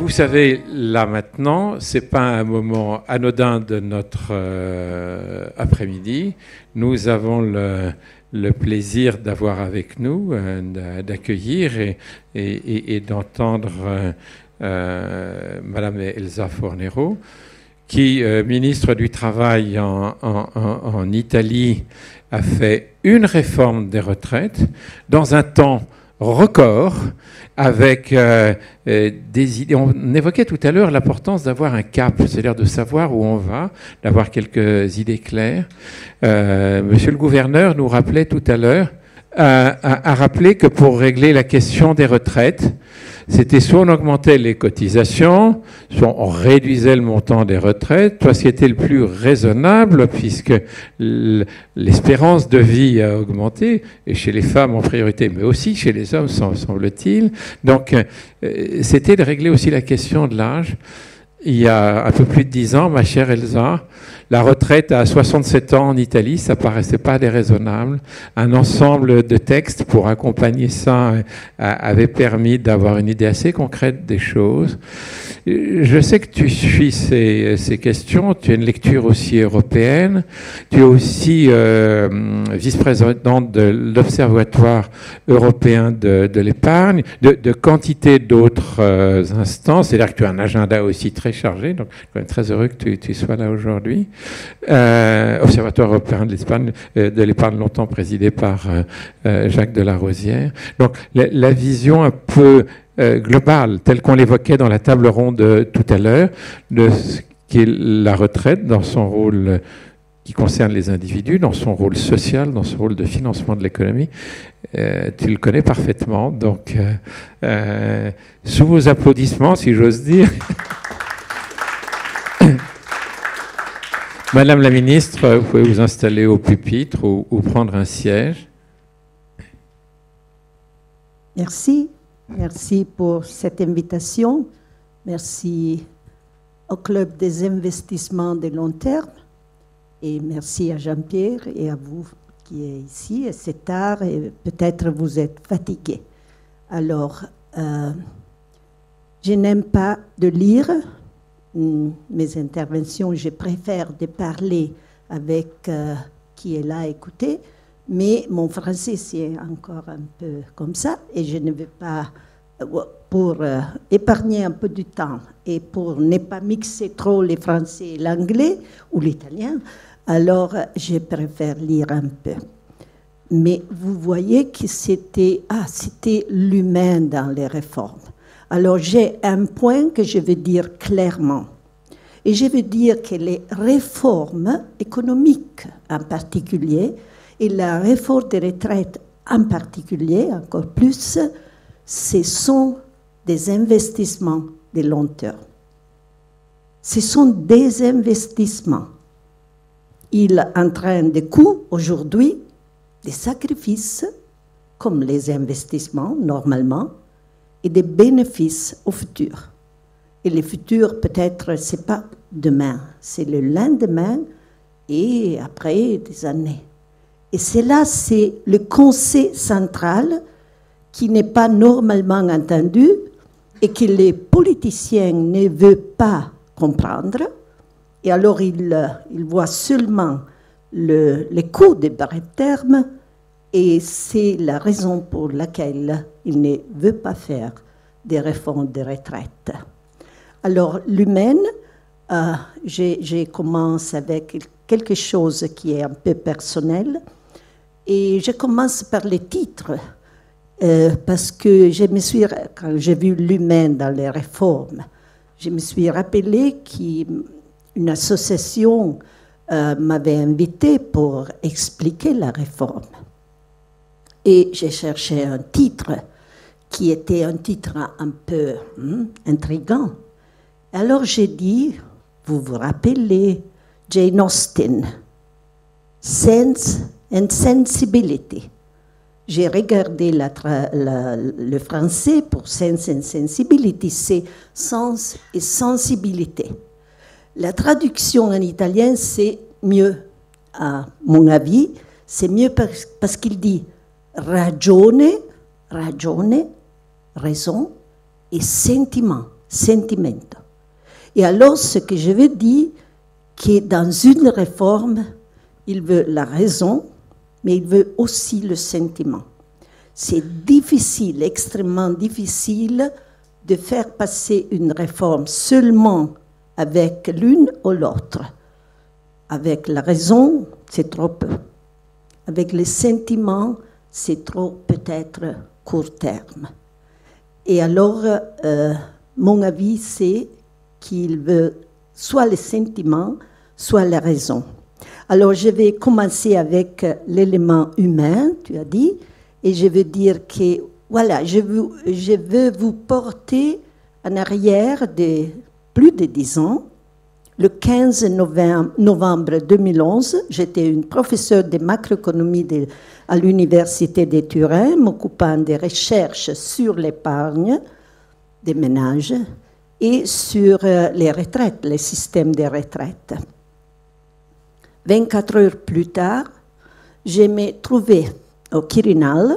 vous savez, là maintenant, ce n'est pas un moment anodin de notre après-midi. Nous avons le plaisir d'avoir avec nous, d'accueillir et d'entendre Madame Elsa Fornero, qui, ministre du Travail en Italie, a fait une réforme des retraites dans un temps record, avec des idées. On évoquait tout à l'heure l'importance d'avoir un cap, c'est-à-dire de savoir où on va, d'avoir quelques idées claires. Monsieur le gouverneur nous rappelait tout à l'heure, a rappelé que pour régler la question des retraites, c'était soit on augmentait les cotisations, soit on réduisait le montant des retraites, soit ce qui était le plus raisonnable, puisque l'espérance de vie a augmenté, et chez les femmes en priorité, mais aussi chez les hommes, semble-t-il. Donc, c'était de régler aussi la question de l'âge. Il y a un peu plus de 10 ans, ma chère Elsa, la retraite à 67 ans en Italie, ça paraissait pas déraisonnable. Un ensemble de textes pour accompagner ça avait permis d'avoir une idée assez concrète des choses. Je sais que tu suis ces questions, tu as une lecture aussi européenne, tu es aussi vice-présidente de l'Observatoire européen de l'épargne, de quantité d'autres instances, c'est-à-dire que tu as un agenda aussi très chargé, donc je suis très heureux que tu sois là aujourd'hui. Observatoire européen de l'épargne longtemps présidé par Jacques Delarosière. Donc la vision un peu globale, telle qu'on l'évoquait dans la table ronde tout à l'heure, de ce qu'est la retraite dans son rôle qui concerne les individus, dans son rôle social, dans son rôle de financement de l'économie, tu le connais parfaitement. Donc, sous vos applaudissements, si j'ose dire. Madame la ministre, vous pouvez vous installer au pupitre ou prendre un siège. Merci. Merci pour cette invitation. Merci au Club des investissements de long terme. Et merci à Jean-Pierre et à vous qui êtes ici. C'est tard et peut-être vous êtes fatigués. Alors, je n'aime pas de lire mes interventions. Je préfère de parler avec qui est là à écouter. Mais mon français, c'est encore un peu comme ça. Et je ne veux pas, pour épargner un peu du temps et pour ne pas mixer trop le français et l'anglais ou l'italien, alors je préfère lire un peu. Mais vous voyez que c'était l'humain dans les réformes. Alors j'ai un point que je veux dire clairement. Et je veux dire que les réformes économiques en particulier, et la réforme des retraites en particulier, encore plus, ce sont des investissements de long terme. Ce sont des investissements. Ils entraînent des coûts aujourd'hui, des sacrifices, comme les investissements normalement, et des bénéfices au futur. Et le futur, peut-être, ce n'est pas demain, c'est le lendemain et après des années. Et cela, c'est le conseil central qui n'est pas normalement entendu et que les politiciens ne veulent pas comprendre. Et alors, ils voient seulement les coûts de bref terme et c'est la raison pour laquelle ils ne veulent pas faire des réformes de retraite. Alors, l'humaine, je commence avec quelque chose qui est un peu personnel. Et je commence par les titres, parce que quand j'ai vu l'humain dans les réformes, je me suis rappelé qu'une association m'avait invité pour expliquer la réforme. Et j'ai cherché un titre qui était un titre un peu intriguant. Alors j'ai dit, vous vous rappelez, Jane Austen, Sense and Sensibility. J'ai regardé le français pour Sense and Sensibility, c'est sens et sensibilité. La traduction en italien, c'est mieux, à mon avis, c'est mieux parce qu'il dit ragione, raison et sentiment. sentimento. Et alors, ce que je veux dire, que dans une réforme, il veut la raison, mais il veut aussi le sentiment. C'est difficile, extrêmement difficile, de faire passer une réforme seulement avec l'une ou l'autre. Avec la raison, c'est trop peu. Avec les sentiments, c'est trop peut-être court terme. Et alors, mon avis, c'est qu'il veut soit les sentiments, soit la raison. Alors, je vais commencer avec l'élément humain, tu as dit, et je veux dire que, voilà, je veux vous porter en arrière de plus de 10 ans. Le 15 novembre 2011, j'étais une professeure de macroéconomie à l'Université de Turin, m'occupant des recherches sur l'épargne des ménages et sur les retraites, les systèmes de retraite. 24 heures plus tard, je me trouvais au Quirinal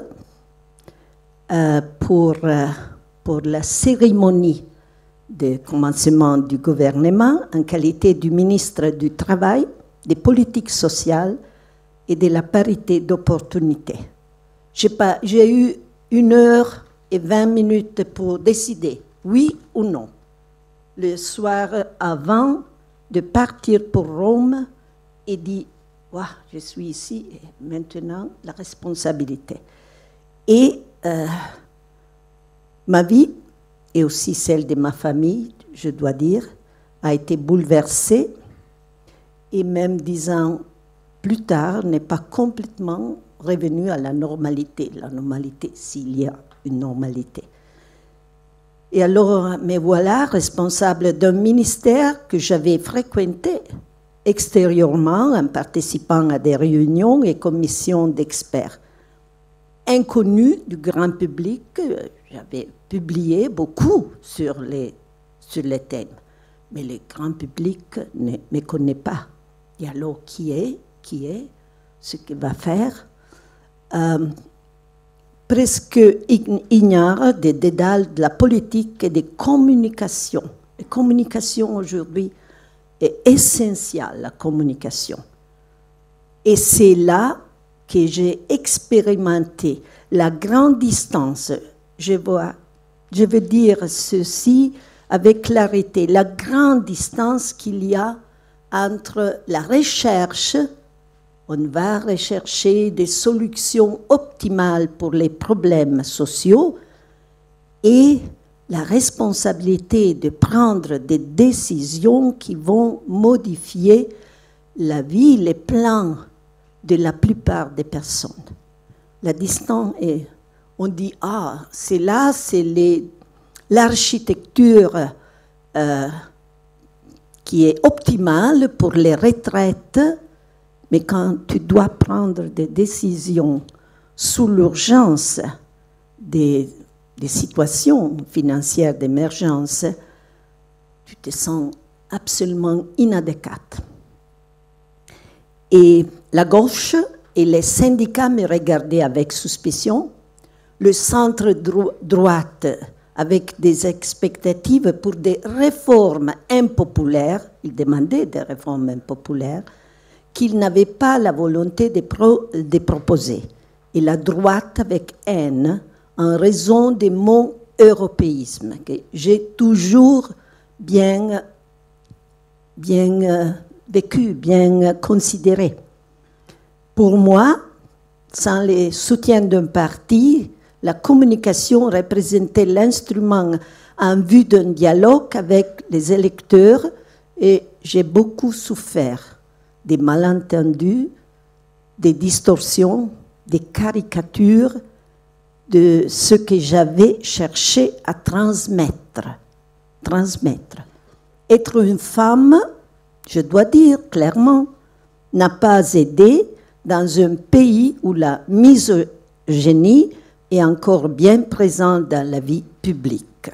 pour la cérémonie de commencement du gouvernement en qualité du ministre du Travail, des politiques sociales et de la parité d'opportunité. J'ai eu 1 heure et 20 minutes pour décider, oui ou non. Le soir avant de partir pour Rome, et dit, wow, je suis ici et maintenant la responsabilité. Et ma vie, et aussi celle de ma famille, je dois dire, a été bouleversée et même 10 ans plus tard n'est pas complètement revenue à la normalité s'il y a une normalité. Et alors, me voilà responsable d'un ministère que j'avais fréquenté extérieurement en participant à des réunions et commissions d'experts. Inconnu du grand public, j'avais publié beaucoup sur les thèmes, mais le grand public ne me connaît pas. Et alors, qui est, ce qu'il va faire, presque ignore des dédales de la politique et des communications. Les communications aujourd'hui est essentielle, la communication. Et c'est là que j'ai expérimenté la grande distance. Je veux dire ceci avec clarité, la grande distance qu'il y a entre la recherche, on va rechercher des solutions optimales pour les problèmes sociaux, et la responsabilité de prendre des décisions qui vont modifier la vie, les plans de la plupart des personnes. La distance est, on dit, c'est là, c'est l'architecture qui est optimale pour les retraites, mais quand tu dois prendre des décisions sous l'urgence des situations financières d'émergence, tu te sens absolument inadéquate. Et la gauche et les syndicats me regardaient avec suspicion, le centre-droite avec des expectatives pour des réformes impopulaires, ils demandaient des réformes impopulaires, qu'ils n'avaient pas la volonté de proposer. Et la droite avec haine, en raison de mon européisme, que j'ai toujours bien vécu, bien considéré. Pour moi, sans le soutien d'un parti, la communication représentait l'instrument en vue d'un dialogue avec les électeurs et j'ai beaucoup souffert des malentendus, des distorsions, des caricatures, de ce que j'avais cherché à transmettre. Être une femme, je dois dire clairement, n'a pas aidé dans un pays où la misogynie est encore bien présente dans la vie publique.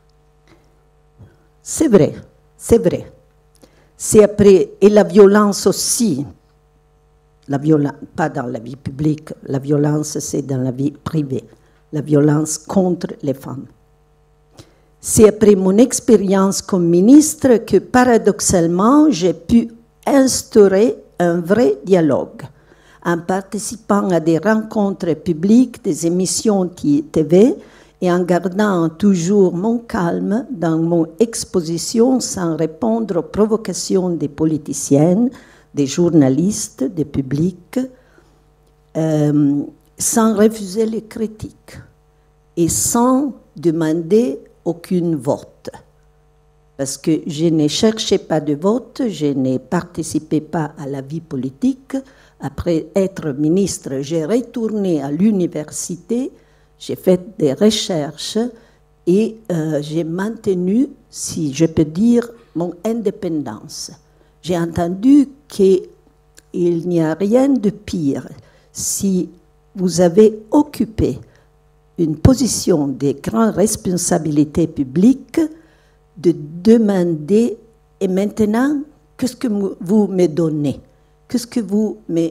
C'est vrai. C'est après, et la violence aussi, pas dans la vie publique, la violence c'est dans la vie privée. La violence contre les femmes. C'est après mon expérience comme ministre que, paradoxalement, j'ai pu instaurer un vrai dialogue en participant à des rencontres publiques, des émissions TV et en gardant toujours mon calme dans mon exposition sans répondre aux provocations des politiciennes, des journalistes, des publics, sans refuser les critiques et sans demander aucune vote. Parce que je ne cherchais pas de vote, je ne participais pas à la vie politique. Après être ministre, j'ai retourné à l'université, j'ai fait des recherches et j'ai maintenu, si je peux dire, mon indépendance. J'ai entendu qu'il n'y a rien de pire si vous avez occupé une position de grande responsabilité publique, de demander, et maintenant, qu'est-ce que vous me donnez? Qu'est-ce que vous me...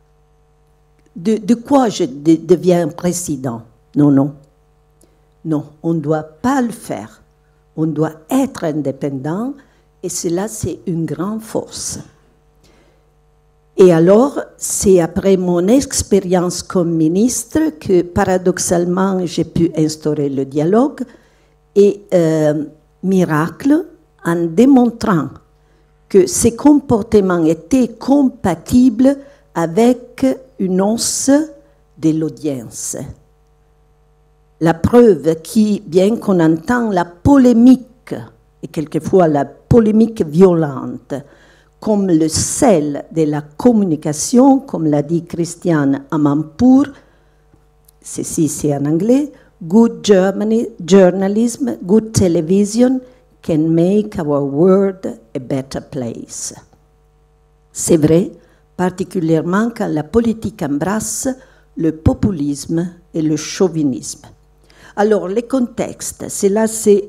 De quoi je deviens président? Non, non. Non, on ne doit pas le faire. On doit être indépendant, et cela, c'est une grande force. Et alors, c'est après mon expérience comme ministre que, paradoxalement, j'ai pu instaurer le dialogue et, miracle, en démontrant que ces comportements étaient compatibles avec une hausse de l'audience. La preuve qui, bien qu'on entend la polémique, et quelquefois la polémique violente, comme le sel de la communication, comme l'a dit Christiane Amanpour, ceci c'est en anglais, good journalism, good television can make our world a better place. C'est vrai, particulièrement quand la politique embrasse le populisme et le chauvinisme. Alors, les contextes, cela c'est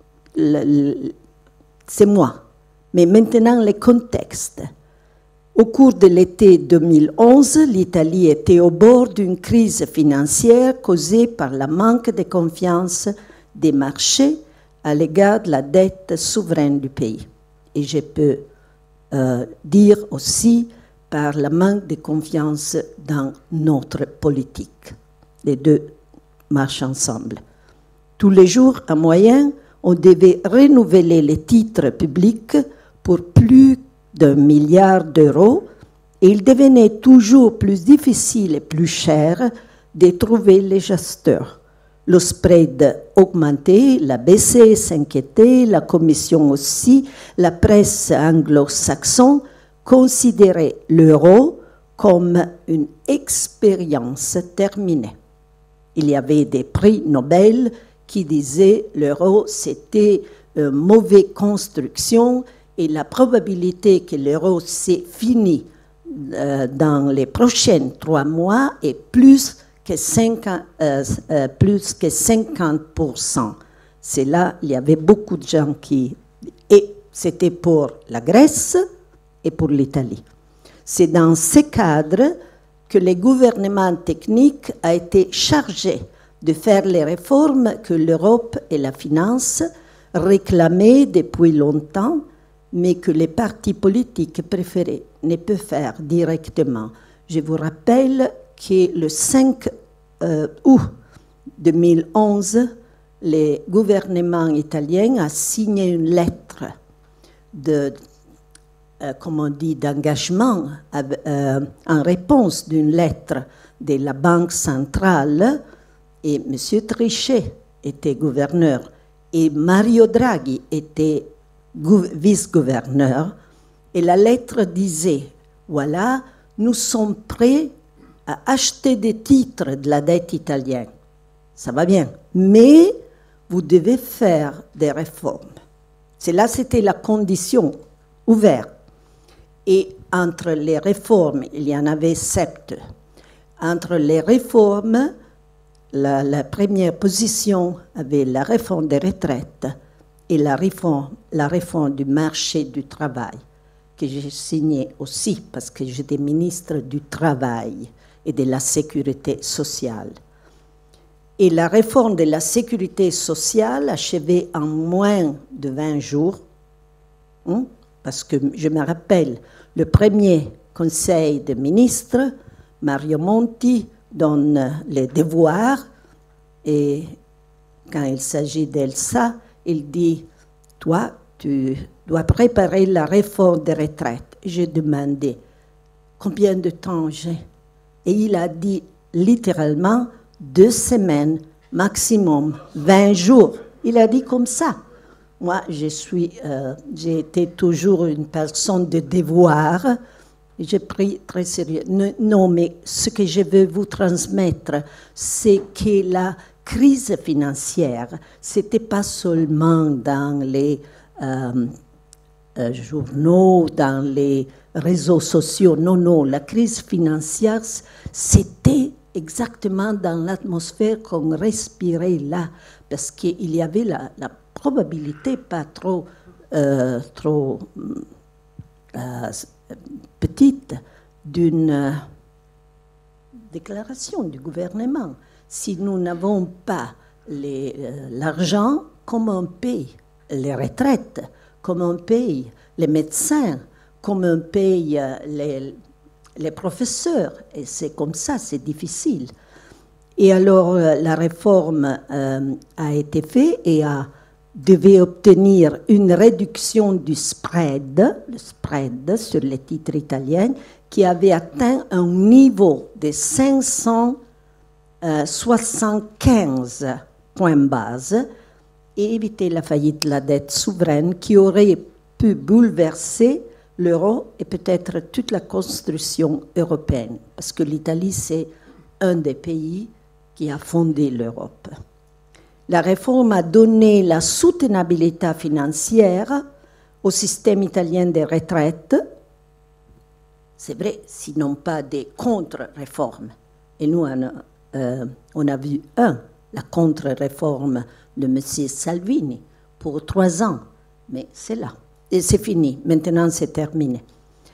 moi. Mais maintenant, les contextes. Au cours de l'été 2011, l'Italie était au bord d'une crise financière causée par le manque de confiance des marchés à l'égard de la dette souveraine du pays. Et je peux dire aussi par le manque de confiance dans notre politique. Les deux marchent ensemble. Tous les jours, en moyenne, on devait renouveler les titres publics pour plus d'1 milliard d'euros et il devenait toujours plus difficile et plus cher de trouver les acheteurs. Le spread augmentait, la BCE s'inquiétait, la Commission aussi, la presse anglo-saxonne considérait l'euro comme une expérience terminée. Il y avait des prix Nobel qui disaient l'euro c'était une mauvaise construction et la probabilité que l'euro s'est fini dans les prochains 3 mois est plus que 50%. C'est là, il y avait beaucoup de gens qui... Et c'était pour la Grèce et pour l'Italie. C'est dans ces cadres que le gouvernement technique a été chargé de faire les réformes que l'Europe et la finance réclamaient depuis longtemps, mais que les partis politiques préférés ne peuvent faire directement. Je vous rappelle que le 5 août 2011, le gouvernement italien a signé une lettre d'engagement en réponse d'une lettre de la Banque centrale, et M. Trichet était gouverneur et Mario Draghi était vice-gouverneur, et la lettre disait, voilà, nous sommes prêts à acheter des titres de la dette italienne. Ça va bien, mais vous devez faire des réformes. C'était la condition ouverte. Et entre les réformes, il y en avait 7. Entre les réformes, la première position avait la réforme des retraites et la réforme du marché du travail, que j'ai signé aussi parce que j'étais ministre du Travail et de la Sécurité sociale. Et la réforme de la sécurité sociale achevée en moins de 20 jours, parce que je me rappelle, le premier conseil des ministres, Mario Monti, donne les devoirs, et quand il s'agit d'Elsa, il dit « Toi, tu dois préparer la réforme des retraites. » J'ai demandé « Combien de temps j'ai ?» Et il a dit littéralement 2 semaines, maximum 20 jours. Il a dit comme ça. Moi, j'ai été toujours une personne de devoir. J'ai pris très sérieux. Non, mais ce que je veux vous transmettre, c'est que la crise financière, c'était pas seulement dans les journaux, dans les réseaux sociaux. Non, non, la crise financière, c'était exactement dans l'atmosphère qu'on respirait là, parce qu'il y avait la probabilité pas trop petite d'une déclaration du gouvernement. Si nous n'avons pas l'argent, comment on paye les retraites, comment on paye les médecins, comment on paye les professeurs? Et c'est comme ça, c'est difficile. Et alors, la réforme a été faite et devait obtenir une réduction du spread, le spread sur les titres italiens, qui avait atteint un niveau de 575 points base et éviter la faillite de la dette souveraine qui aurait pu bouleverser l'euro et peut-être toute la construction européenne, parce que l'Italie, c'est un des pays qui a fondé l'Europe. La réforme a donné la soutenabilité financière au système italien des retraites. C'est vrai, sinon pas des contre-réformes. Et nous, on a vu la contre-réforme de M. Salvini pour 3 ans. Mais c'est là. Et c'est fini. Maintenant, c'est terminé.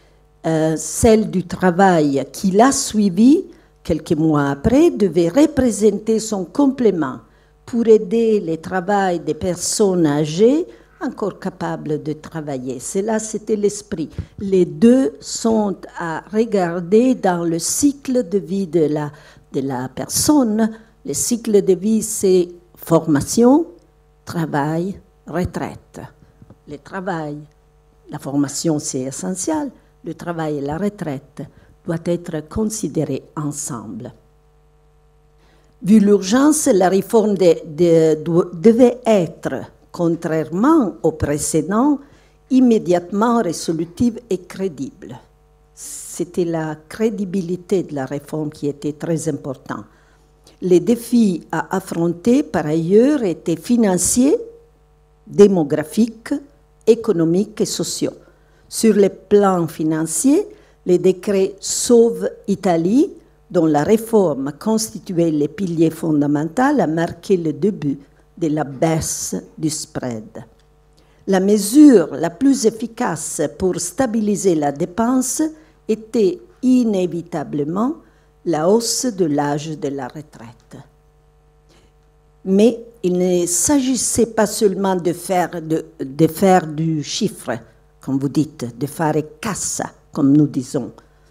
Celle du travail qui l'a suivi, quelques mois après, devait représenter son complément pour aider le travail des personnes âgées encore capables de travailler. Cela, c'était l'esprit. Les deux sont à regarder dans le cycle de vie de la personne. Le cycle de vie, c'est formation, travail, retraite. Le travail, la formation, c'est essentiel. Le travail et la retraite doivent être considérés ensemble. Vu l'urgence, la réforme devait être, contrairement au précédent, immédiatement résolutive et crédible. C'était la crédibilité de la réforme qui était très importante. Les défis à affronter, par ailleurs, étaient financiers, démographiques, économiques et sociaux. Sur le plan financier, les décrets Sauve Italie, dont la réforme constituait le pilier fondamental, a marqué le début de la baisse du spread. La mesure la plus efficace pour stabiliser la dépense était inévitablement la hausse de l'âge de la retraite. Mais il ne s'agissait pas seulement de faire du chiffre, comme vous dites, de faire cassa, comme nous disons,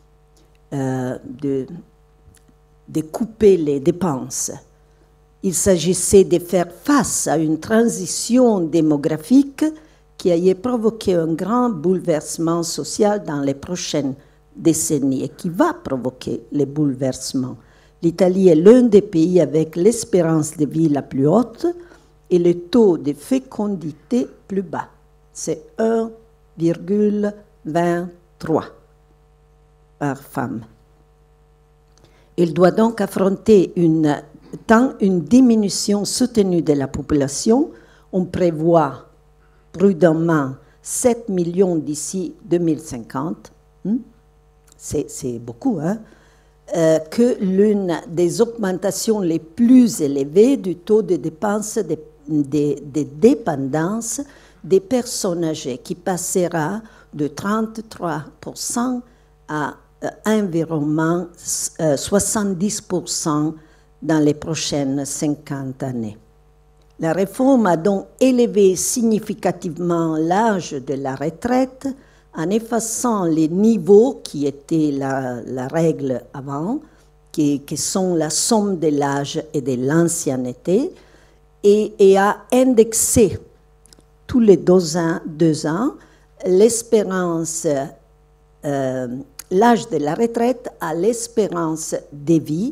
de couper les dépenses. Il s'agissait de faire face à une transition démographique qui allait provoquer un grand bouleversement social dans les prochaines décennies et qui va provoquer les bouleversements. L'Italie est l'un des pays avec l'espérance de vie la plus haute et le taux de fécondité plus bas. C'est 1,23 par femme. Il doit donc affronter tant une diminution soutenue de la population. On prévoit prudemment 7 millions d'ici 2050. C'est beaucoup, hein? Que l'une des augmentations les plus élevées du taux de dépenses de dépendance des personnes âgées, qui passera de 33% à environ 70% dans les prochaines 50 années. La réforme a donc élevé significativement l'âge de la retraite en effaçant les niveaux qui étaient la règle avant, qui sont la somme de l'âge et de l'ancienneté, et a indexé tous les 2 ans l'espérance, l'âge de la retraite à l'espérance de vie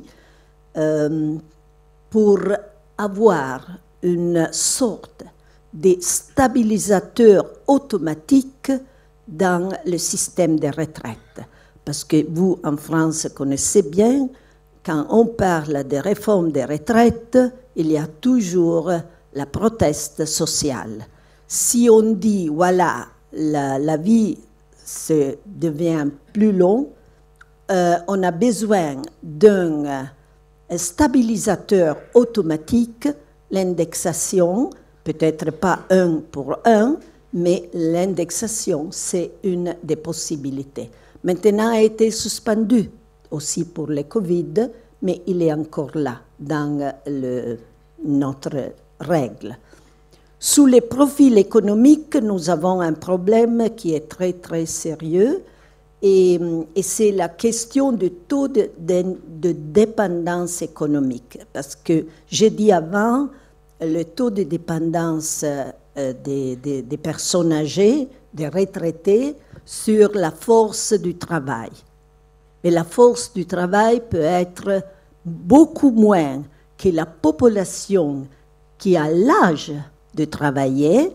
pour avoir une sorte de stabilisateur automatique dans le système de retraite. Parce que vous, en France, connaissez bien, quand on parle de réforme des retraites, il y a toujours la proteste sociale. Si on dit, voilà, la vie devient plus longue, on a besoin d'un stabilisateur automatique, l'indexation, peut-être pas 1 pour 1, mais l'indexation, c'est une des possibilités. Maintenant, a été suspendu aussi pour le Covid, mais il est encore là dans notre règle. Sous les profils économiques, nous avons un problème qui est très, très sérieux, et c'est la question du taux de dépendance économique. Parce que j'ai dit avant, le taux de dépendance des personnes âgées, des retraités, sur la force du travail. Mais la force du travail peut être beaucoup moins que la population qui a l'âge de travailler,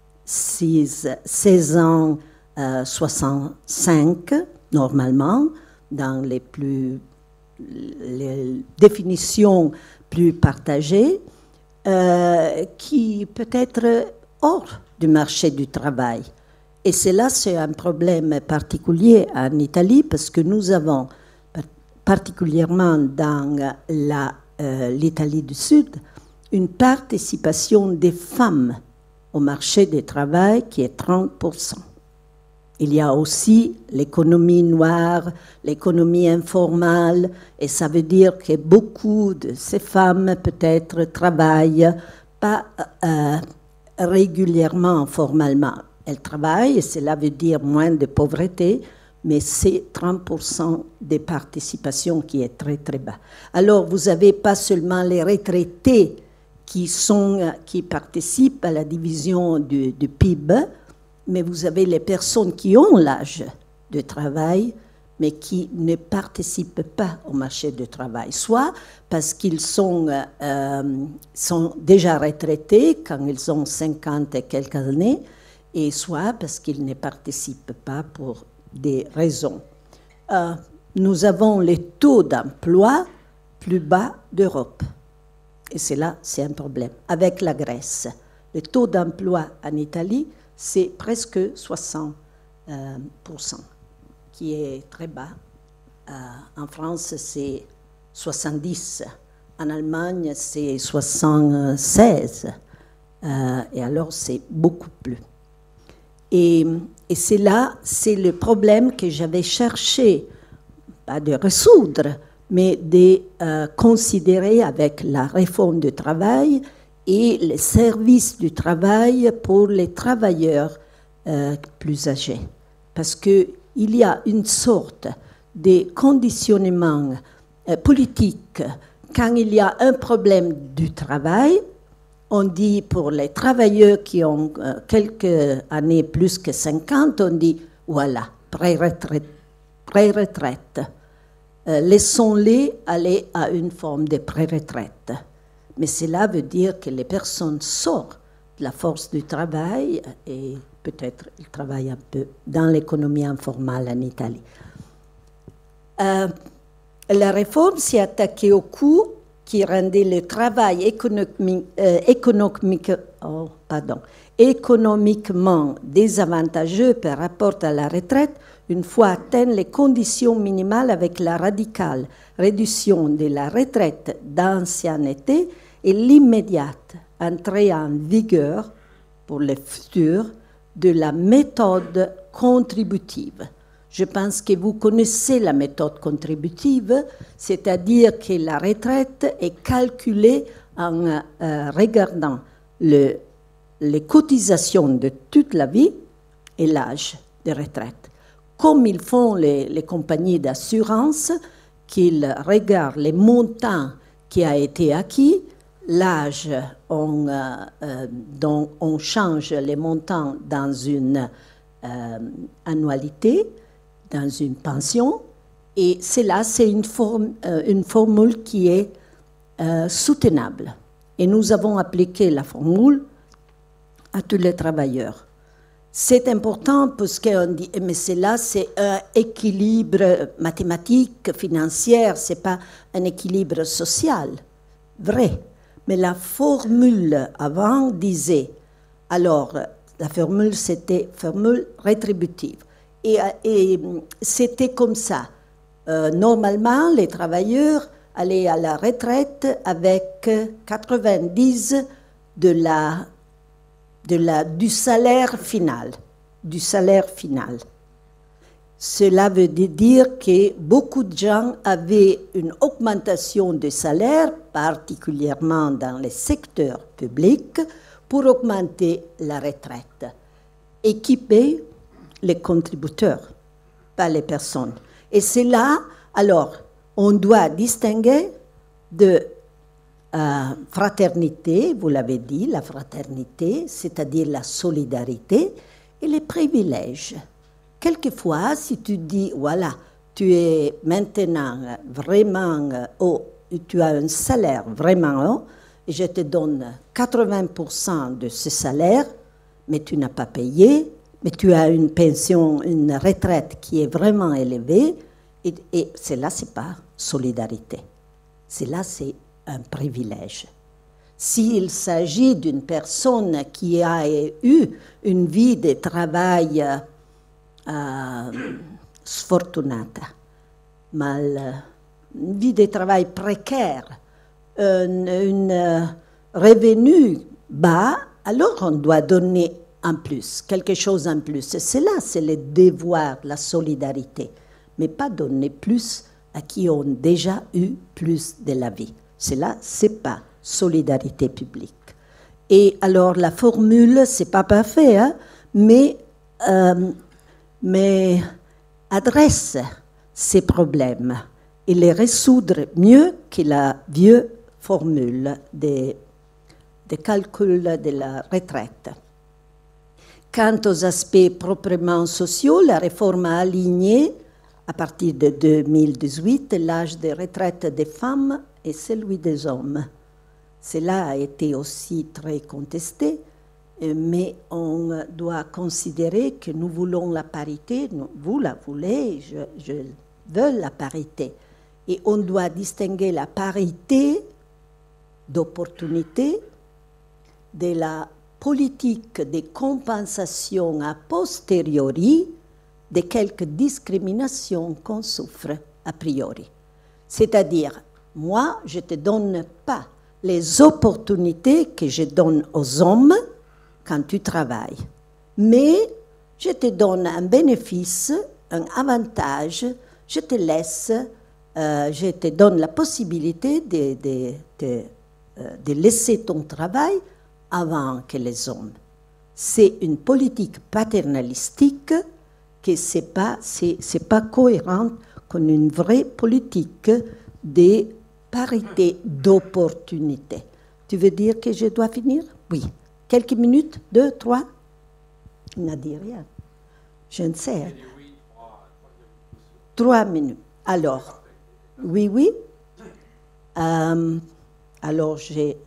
16 ans, 65, normalement, dans les définitions plus partagées, qui peut être hors du marché du travail. Et cela, c'est un problème particulier en Italie, parce que nous avons, particulièrement dans l'Italie du Sud, une participation des femmes au marché du travail qui est 30%. Il y a aussi l'économie noire, l'économie informelle, et ça veut dire que beaucoup de ces femmes peut-être travaillent pas régulièrement, formellement. Elles travaillent, et cela veut dire moins de pauvreté, mais c'est 30% des participations qui est très très bas. Alors vous n'avez pas seulement les retraités qui participent à la division du PIB, mais vous avez les personnes qui ont l'âge de travail, mais qui ne participent pas au marché du travail, soit parce qu'ils sont déjà retraités quand ils ont 50 et quelques années, et soit parce qu'ils ne participent pas pour des raisons. Nous avons les taux d'emploi plus bas d'Europe. Et c'est là, c'est un problème. Avec la Grèce, le taux d'emploi en Italie, c'est presque 60%, qui est très bas. En France, c'est 70%. En Allemagne, c'est 76%. Et alors, c'est beaucoup plus. Et c'est là, c'est le problème que j'avais cherché, pas de résoudre, mais de considérer avec la réforme du travail et les services du travail pour les travailleurs plus âgés. Parce qu'il y a une sorte de conditionnement politique. Quand il y a un problème du travail, on dit pour les travailleurs qui ont quelques années plus que 50, on dit voilà, pré-retraite. Laissons-les aller à une forme de pré-retraite. Mais cela veut dire que les personnes sortent de la force du travail et peut-être ils travaillent un peu dans l'économie informelle en Italie. La réforme s'est attaquée au coût qui rendait le travail économiquement désavantageux par rapport à la retraite une fois atteintes les conditions minimales avec la radicale réduction de la retraite d'ancienneté et l'immédiate entrée en vigueur pour le futur de la méthode contributive. Je pense que vous connaissez la méthode contributive, c'est-à-dire que la retraite est calculée en regardant les cotisations de toute la vie et l'âge de retraite. Comme ils font les compagnies d'assurance, qu'ils regardent les montants qui a été acquis, l'âge, dont on change les montants dans une annualité, dans une pension, et cela, c'est une formule qui est soutenable. Et nous avons appliqué la formule à tous les travailleurs. C'est important parce qu'on dit, mais cela, c'est un équilibre mathématique, financier, ce n'est pas un équilibre social. Vrai. Mais la formule avant disait, alors, la formule, c'était formule rétributive. Et c'était comme ça. Normalement, les travailleurs allaient à la retraite avec 90 du salaire final. Cela veut dire que beaucoup de gens avaient une augmentation de salaire, particulièrement dans les secteurs publics, pour augmenter la retraite. Équiper les contributeurs, pas les personnes. Et c'est là, alors, on doit distinguer de fraternité, vous l'avez dit, la fraternité, c'est-à-dire la solidarité, et les privilèges. Quelquefois, si tu dis, voilà, tu es maintenant vraiment haut, tu as un salaire vraiment haut, et je te donne 80% de ce salaire, mais tu n'as pas payé, mais tu as une pension, une retraite qui est vraiment élevée, et cela, ce n'est pas solidarité. Cela, c'est un privilège. S'il s'agit d'une personne qui a eu une vie de travail sfortunata, une vie de travail précaire, un revenu bas, alors on doit donner en plus, quelque chose en plus. Et cela, c'est le devoir, la solidarité, mais pas donner plus à qui ont déjà eu plus de la vie. Cela, ce n'est pas solidarité publique. Et alors, la formule, ce n'est pas parfait, hein, mais adresse ces problèmes et les résoudre mieux que la vieille formule de calcul de la retraite. Quant aux aspects proprement sociaux, la réforme a aligné, à partir de 2018, l'âge de retraite des femmes et celui des hommes. Cela a été aussi très contesté, mais on doit considérer que nous voulons la parité, vous la voulez, je veux la parité. Et on doit distinguer la parité d'opportunité de la politique de compensation a posteriori de quelques discriminations qu'on souffre a priori. C'est-à-dire, moi, je ne te donne pas les opportunités que je donne aux hommes quand tu travailles, mais je te donne un bénéfice, un avantage, je te donne la possibilité de laisser ton travail avant que les hommes. C'est une politique paternalistique que c'est pas cohérent avec une vraie politique de parité d'opportunité. Tu veux dire que je dois finir? Oui. Quelques minutes? 2, 3? Il n'a dit rien. Je ne sais. 3 minutes. Alors, oui. Alors,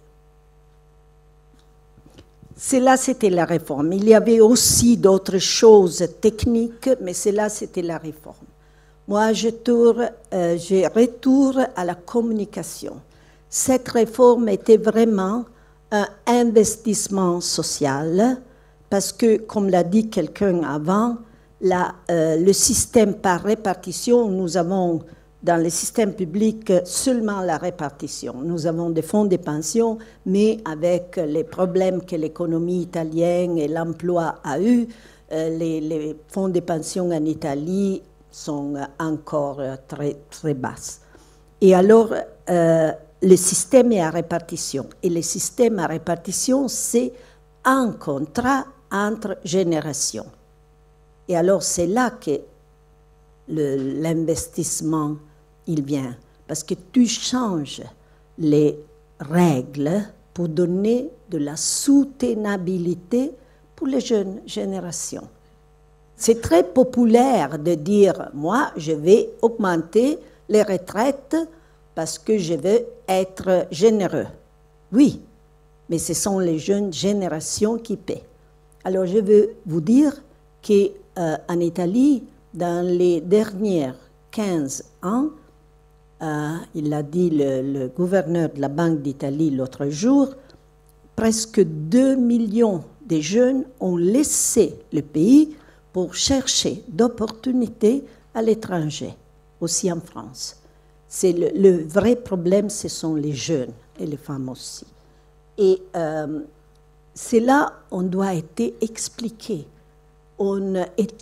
cela, c'était la réforme. Il y avait aussi d'autres choses techniques, mais cela, c'était la réforme. Moi, je retourne à la communication. Cette réforme était vraiment un investissement social, parce que, comme l'a dit quelqu'un avant, le système par répartition, nous avons dans le système public seulement la répartition. Nous avons des fonds de pension, mais avec les problèmes que l'économie italienne et l'emploi a eu, les fonds de pension en Italie sont encore très, très basses. Et alors, le système est à répartition. Et le système à répartition, c'est un contrat entre générations. Et alors, c'est là que l'investissement, il vient. Parce que tu changes les règles pour donner de la soutenabilité pour les jeunes générations. C'est très populaire de dire, moi, je vais augmenter les retraites parce que je veux être généreux. Oui, mais ce sont les jeunes générations qui paient. Alors, je veux vous dire qu'en Italie, dans les derniers 15 ans, il a dit le gouverneur de la Banque d'Italie l'autre jour, presque 2 millions de jeunes ont laissé le pays pour chercher d'opportunités à l'étranger, aussi en France. C'est le vrai problème, ce sont les jeunes et les femmes aussi. Et c'est là on doit être expliqué. On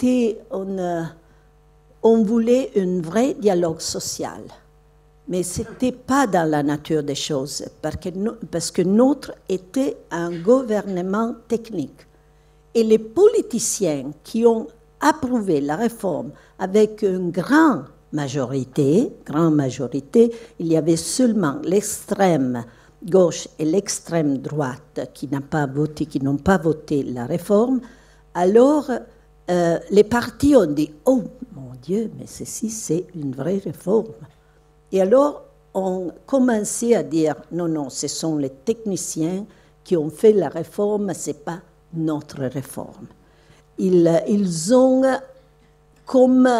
voulait un vrai dialogue social. Mais ce n'était pas dans la nature des choses, parce que notre était un gouvernement technique. Et les politiciens qui ont approuvé la réforme avec une grande majorité, il y avait seulement l'extrême gauche et l'extrême droite qui n'ont pas voté la réforme, alors les partis ont dit « Oh mon Dieu, mais ceci c'est une vraie réforme ». Et alors, on commençait à dire « Non, non, ce sont les techniciens qui ont fait la réforme, ce n'est pas notre réforme. » Ils ont comme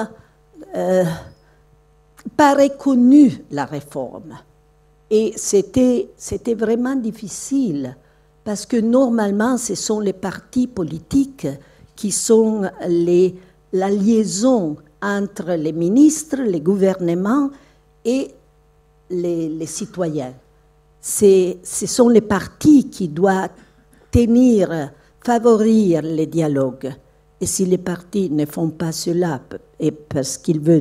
pas reconnu la réforme. Et c'était vraiment difficile, parce que normalement, ce sont les partis politiques qui sont la liaison entre les ministres, les gouvernements et les citoyens. Ce sont les partis qui doivent favoriser les dialogues. Et si les partis ne font pas cela, et parce qu'ils veulent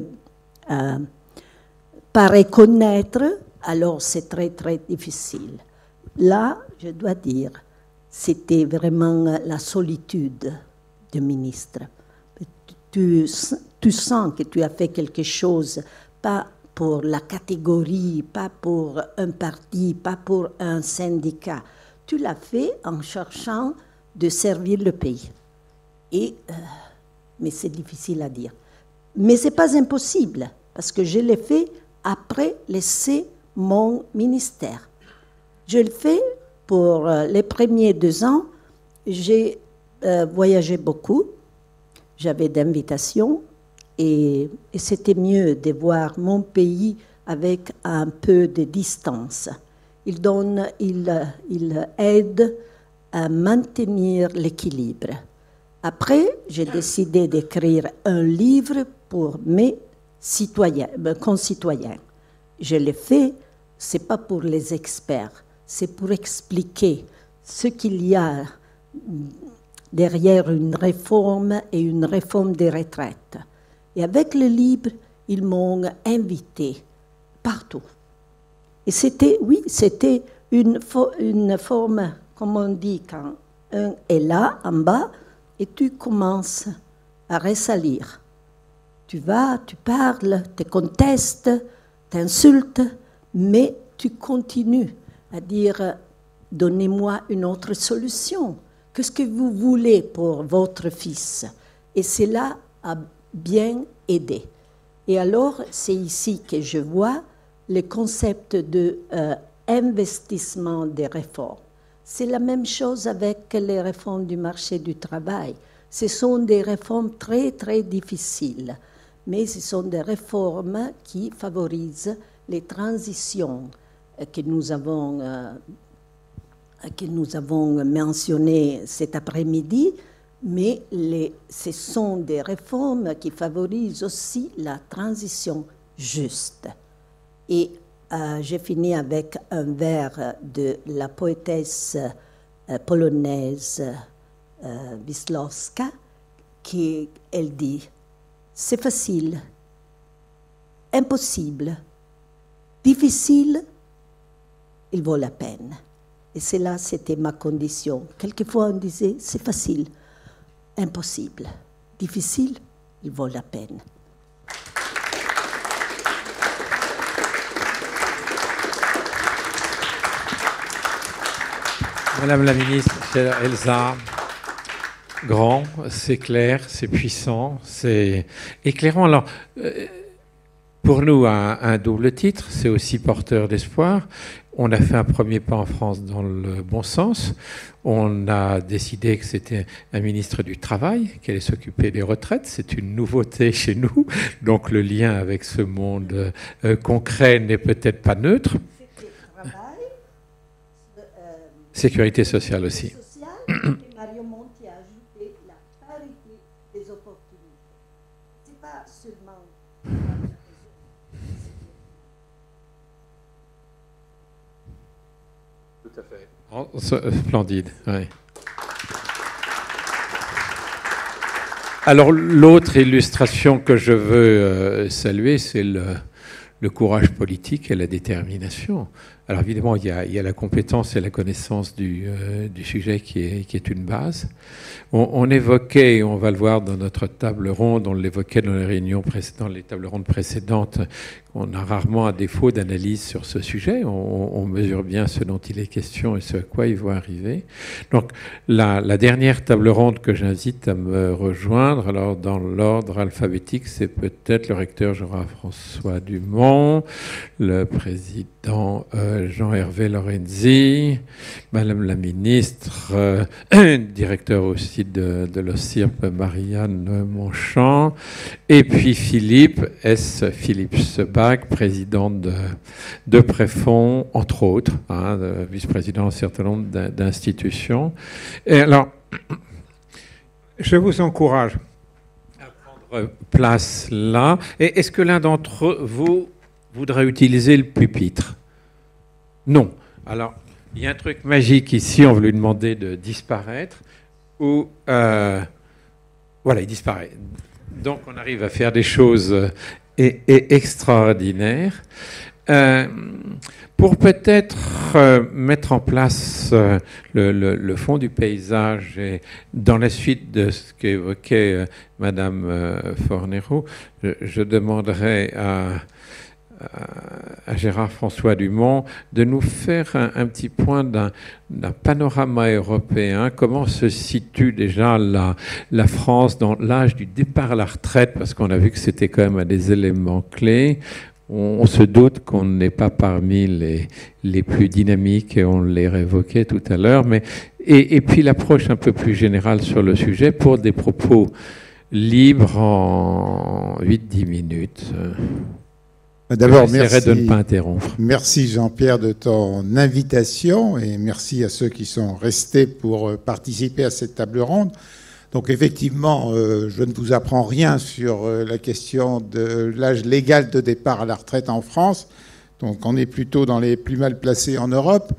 pas reconnaître, alors c'est très, très difficile. Là, je dois dire, c'était vraiment la solitude du ministre. Tu sens que tu as fait quelque chose, pas pour la catégorie, pas pour un parti, pas pour un syndicat. Tu l'as fait en cherchant de servir le pays. Mais c'est difficile à dire. Mais ce n'est pas impossible, parce que je l'ai fait après laisser mon ministère. Je le fais pour les premiers 2 ans. J'ai voyagé beaucoup. J'avais d'invitations. Et c'était mieux de voir mon pays avec un peu de distance. Il aide à maintenir l'équilibre. Après, j'ai décidé d'écrire un livre pour mes concitoyens. Je l'ai fait, ce n'est pas pour les experts, c'est pour expliquer ce qu'il y a derrière une réforme et une réforme des retraites. Et avec le livre, ils m'ont invité partout. Et c'était une forme, comme on dit, quand un est là, en bas, et tu commences à ressalir. Tu vas, tu parles, tu contestes, tu insultes, mais tu continues à dire « Donnez-moi une autre solution. Qu'est-ce que vous voulez pour votre fils ?» Et cela a bien aidé. Et alors, c'est ici que je vois le concept d'investissement des réformes. C'est la même chose avec les réformes du marché du travail. Ce sont des réformes très, très difficiles, mais ce sont des réformes qui favorisent les transitions que nous avons mentionnées cet après-midi, mais ce sont des réformes qui favorisent aussi la transition juste. Et j'ai fini avec un vers de la poétesse polonaise Wisłocka, elle dit « C'est facile impossible, difficile, il vaut la peine. Et cela, c'était ma condition. Quelquefois, on disait, c'est facile, impossible, difficile, il vaut la peine. Madame la ministre, chère Elsa, grand, c'est clair, c'est puissant, c'est éclairant. Alors, pour nous, un double titre, c'est aussi porteur d'espoir. On a fait un premier pas en France dans le bon sens. On a décidé que c'était un ministre du Travail qui allait s'occuper des retraites. C'est une nouveauté chez nous. Donc le lien avec ce monde concret n'est peut-être pas neutre. Sécurité sociale aussi. Et Mario Monti a ajouté la parité des opportunités. Ce n'est pas seulement... Tout à fait. Splendide, oui. Alors l'autre illustration que je veux saluer, c'est le courage politique et la détermination. Alors évidemment, il y a la compétence et la connaissance du sujet qui est une base. On évoquait, et on va le voir dans notre table ronde, on l'évoquait dans les réunions précédentes, les tables rondes précédentes, on a rarement un défaut d'analyse sur ce sujet. On mesure bien ce dont il est question et ce à quoi il va arriver. Donc la dernière table ronde que j'invite à me rejoindre, alors dans l'ordre alphabétique, c'est peut-être le recteur Jean-François Dumont, le président Jean-Hervé Lorenzi, Madame la ministre, directeur aussi de l'OSIRP, Marianne Monchamp, et puis Philippe Sebag, président de Préfonds, entre autres, vice-président d'un certain nombre d'institutions. Et alors, je vous encourage à prendre place là. Et est-ce que l'un d'entre vous voudrait utiliser le pupitre ? Non. Alors, il y a un truc magique ici, on veut lui demander de disparaître, ou... voilà, il disparaît. Donc, on arrive à faire des choses extraordinaires. Pour peut-être mettre en place le fond du paysage, et dans la suite de ce qu'évoquait Madame Fornero, je demanderai à Gérard François Dumont de nous faire un petit point d'un panorama européen. Comment se situe déjà la France dans l'âge du départ à la retraite, parce qu'on a vu que c'était quand même un des éléments clés. On se doute qu'on n'est pas parmi les plus dynamiques, et on les révoquait tout à l'heure, et puis l'approche un peu plus générale sur le sujet pour des propos libres en 8-10 minutes. D'abord, merci de ne pas interrompre. Merci Jean-Pierre de ton invitation, et merci à ceux qui sont restés pour participer à cette table ronde. Donc effectivement, je ne vous apprends rien sur la question de l'âge légal de départ à la retraite en France. Donc on est plutôt dans les plus mal placés en Europe.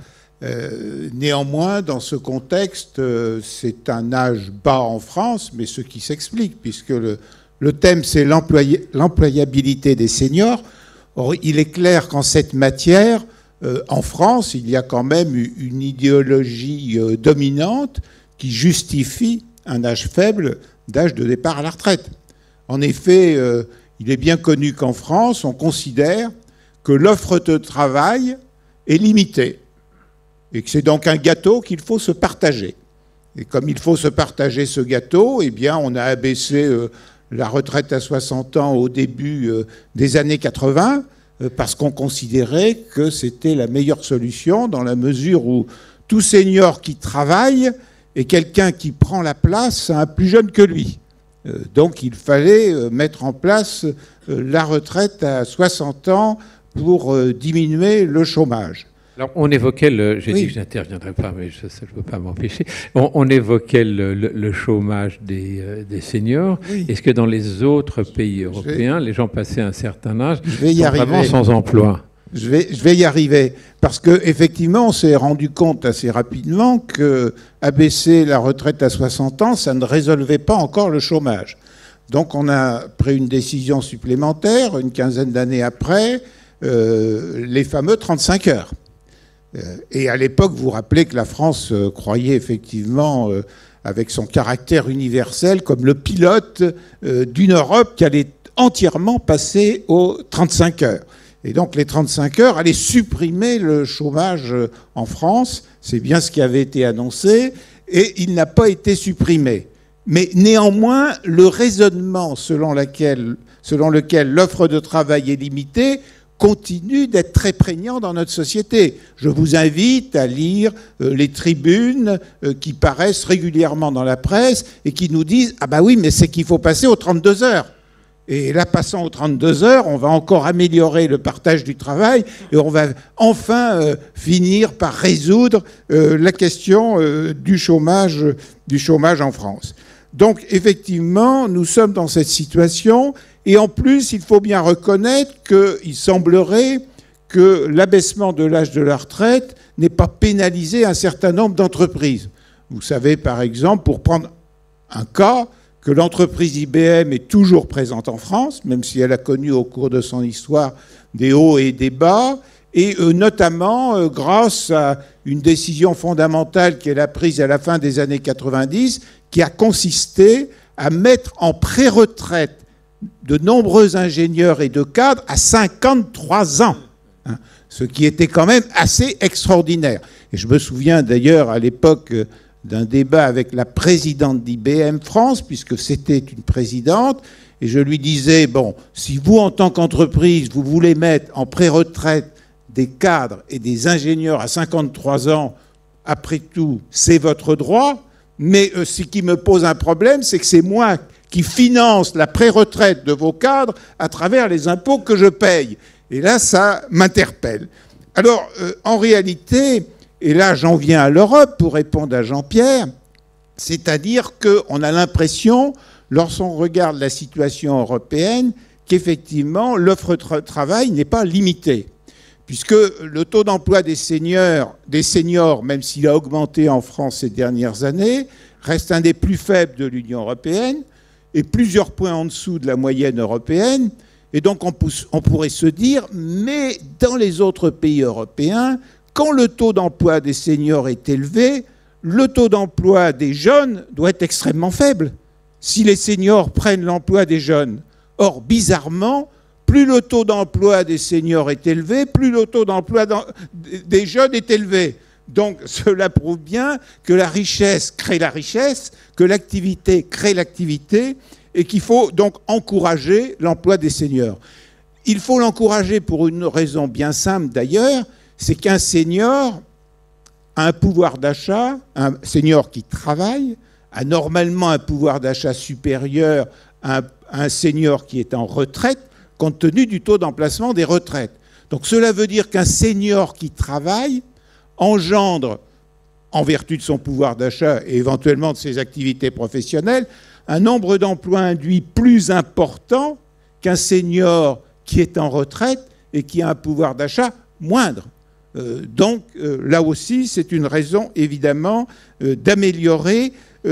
Néanmoins, dans ce contexte, c'est un âge bas en France, mais ce qui s'explique, puisque le thème, c'est l'employabilité des seniors. Or, il est clair qu'en cette matière, en France, il y a quand même une idéologie dominante qui justifie un âge faible d'âge de départ à la retraite. En effet, il est bien connu qu'en France, on considère que l'offre de travail est limitée et que c'est donc un gâteau qu'il faut se partager. Et comme il faut se partager ce gâteau, eh bien, on a abaissé la retraite à 60 ans au début des années 80 parce qu'on considérait que c'était la meilleure solution dans la mesure où tout senior qui travaille est quelqu'un qui prend la place à un plus jeune que lui. Donc il fallait mettre en place la retraite à 60 ans pour diminuer le chômage. Alors, on évoquait j'ai dit que je n'interviendrai pas, mais je ne peux pas m'empêcher. On évoquait le chômage des seniors. Oui. Est-ce que dans les autres pays européens, les gens passés un certain âge sont vraiment sans emploi ? Je vais y arriver. Parce qu'effectivement, on s'est rendu compte assez rapidement que abaisser la retraite à 60 ans, ça ne résolvait pas encore le chômage. Donc on a pris une décision supplémentaire, une quinzaine d'années après, les fameux 35 heures. Et à l'époque, vous vous rappelez que la France croyait effectivement, avec son caractère universel, comme le pilote d'une Europe qui allait entièrement passer aux 35 heures. Et donc les 35 heures allaient supprimer le chômage en France. C'est bien ce qui avait été annoncé, et il n'a pas été supprimé. Mais néanmoins, le raisonnement selon lequel l'offre de travail est limitée continue d'être très prégnant dans notre société. Je vous invite à lire les tribunes qui paraissent régulièrement dans la presse et qui nous disent « Ah bah oui, mais c'est qu'il faut passer aux 32 heures ». Et là, passant aux 32 heures, on va encore améliorer le partage du travail et on va enfin finir par résoudre la question du chômage en France. Donc, effectivement, nous sommes dans cette situation. Et en plus, il faut bien reconnaître qu'il semblerait que l'abaissement de l'âge de la retraite n'ait pas pénalisé un certain nombre d'entreprises. Vous savez, par exemple, pour prendre un cas, que l'entreprise IBM est toujours présente en France, même si elle a connu au cours de son histoire des hauts et des bas, et notamment grâce à une décision fondamentale qu'elle a prise à la fin des années 90, qui a consisté à mettre en pré-retraite de nombreux ingénieurs et de cadres à 53 ans, hein, ce qui était quand même assez extraordinaire. Et je me souviens d'ailleurs à l'époque d'un débat avec la présidente d'IBM France, puisque c'était une présidente, et je lui disais, bon, si vous, en tant qu'entreprise, vous voulez mettre en pré-retraite des cadres et des ingénieurs à 53 ans, après tout, c'est votre droit, mais ce qui me pose un problème, c'est que c'est moi qui finance la pré-retraite de vos cadres à travers les impôts que je paye. Et là, ça m'interpelle. Alors, en réalité, et là j'en viens à l'Europe pour répondre à Jean-Pierre, c'est-à-dire qu'on a l'impression, lorsqu'on regarde la situation européenne, qu'effectivement, l'offre de travail n'est pas limitée. Puisque le taux d'emploi des seniors, même s'il a augmenté en France ces dernières années, reste un des plus faibles de l'Union européenne, et plusieurs points en dessous de la moyenne européenne. Et donc on pourrait se dire, mais dans les autres pays européens, quand le taux d'emploi des seniors est élevé, le taux d'emploi des jeunes doit être extrêmement faible, si les seniors prennent l'emploi des jeunes. Or, bizarrement, plus le taux d'emploi des seniors est élevé, plus le taux d'emploi des jeunes est élevé. Donc cela prouve bien que la richesse crée la richesse, que l'activité crée l'activité, et qu'il faut donc encourager l'emploi des seniors. Il faut l'encourager pour une raison bien simple d'ailleurs, c'est qu'un senior a un pouvoir d'achat, un senior qui travaille, a normalement un pouvoir d'achat supérieur à un senior qui est en retraite, compte tenu du taux d'emplacement des retraites. Donc cela veut dire qu'un senior qui travaille engendre, en vertu de son pouvoir d'achat et éventuellement de ses activités professionnelles, un nombre d'emplois induits plus important qu'un senior qui est en retraite et qui a un pouvoir d'achat moindre. Donc là aussi, c'est une raison évidemment d'améliorer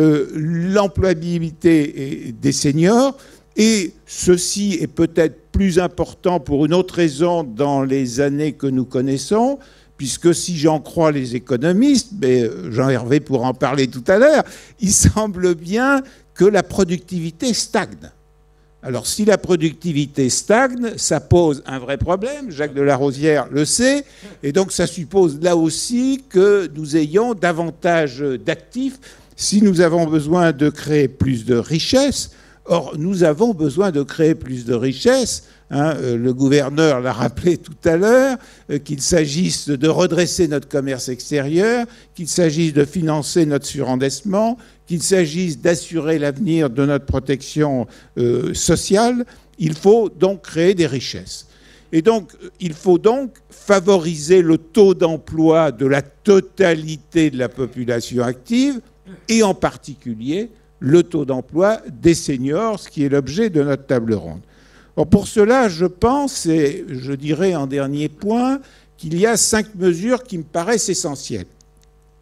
l'employabilité des seniors. Et ceci est peut-être plus important pour une autre raison dans les années que nous connaissons, puisque si j'en crois les économistes, mais Jean-Hervé pourra en parler tout à l'heure, il semble bien que la productivité stagne. Alors si la productivité stagne, ça pose un vrai problème, Jacques de la Rosière le sait, et donc ça suppose là aussi que nous ayons davantage d'actifs si nous avons besoin de créer plus de richesses. Or, nous avons besoin de créer plus de richesses. Le gouverneur l'a rappelé tout à l'heure, qu'il s'agisse de redresser notre commerce extérieur, qu'il s'agisse de financer notre surendettement, qu'il s'agisse d'assurer l'avenir de notre protection sociale. Il faut donc créer des richesses. Et donc, il faut donc favoriser le taux d'emploi de la totalité de la population active, et en particulier le taux d'emploi des seniors, ce qui est l'objet de notre table ronde. Or, pour cela, je pense, et je dirais en dernier point, qu'il y a 5 mesures qui me paraissent essentielles.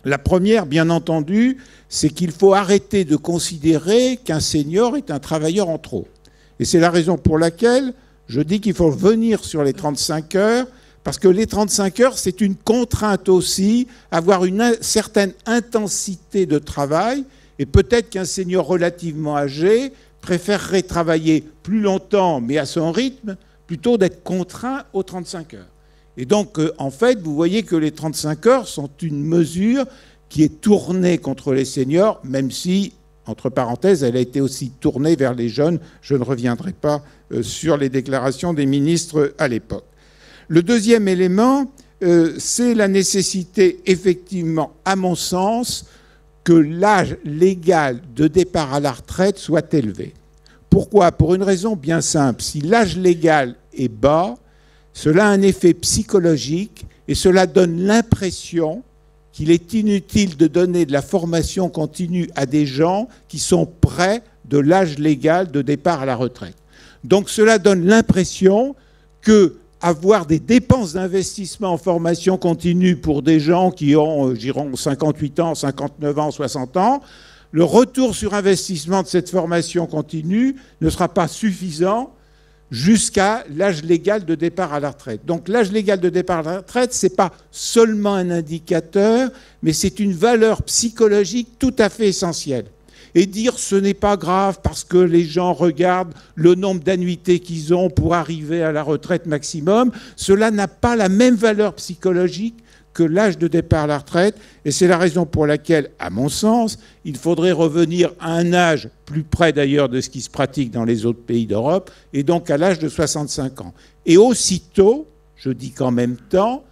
La première, bien entendu, c'est qu'il faut arrêter de considérer qu'un senior est un travailleur en trop. Et c'est la raison pour laquelle je dis qu'il faut venir sur les 35 heures, parce que les 35 heures, c'est une contrainte aussi, avoir une certaine intensité de travail, et peut-être qu'un senior relativement âgé préférerait travailler plus longtemps, mais à son rythme, plutôt d'être contraint aux 35 heures. Et donc, en fait, vous voyez que les 35 heures sont une mesure qui est tournée contre les seniors, même si, entre parenthèses, elle a été aussi tournée vers les jeunes. Je ne reviendrai pas sur les déclarations des ministres à l'époque. Le deuxième élément, c'est la nécessité, effectivement, à mon sens, que l'âge légal de départ à la retraite soit élevé. Pourquoi? Pour une raison bien simple. Si l'âge légal est bas, cela a un effet psychologique et cela donne l'impression qu'il est inutile de donner de la formation continue à des gens qui sont près de l'âge légal de départ à la retraite. Donc cela donne l'impression que avoir des dépenses d'investissement en formation continue pour des gens qui ont, dirons, 58 ans, 59 ans, 60 ans, le retour sur investissement de cette formation continue ne sera pas suffisant jusqu'à l'âge légal de départ à la retraite. Donc l'âge légal de départ à la retraite, ce n'est pas seulement un indicateur, mais c'est une valeur psychologique tout à fait essentielle. Et dire ce n'est pas grave parce que les gens regardent le nombre d'annuités qu'ils ont pour arriver à la retraite maximum, cela n'a pas la même valeur psychologique que l'âge de départ à la retraite. Et c'est la raison pour laquelle, à mon sens, il faudrait revenir à un âge plus près d'ailleurs de ce qui se pratique dans les autres pays d'Europe, et donc à l'âge de 65 ans. Et aussitôt, je dis qu'en même temps,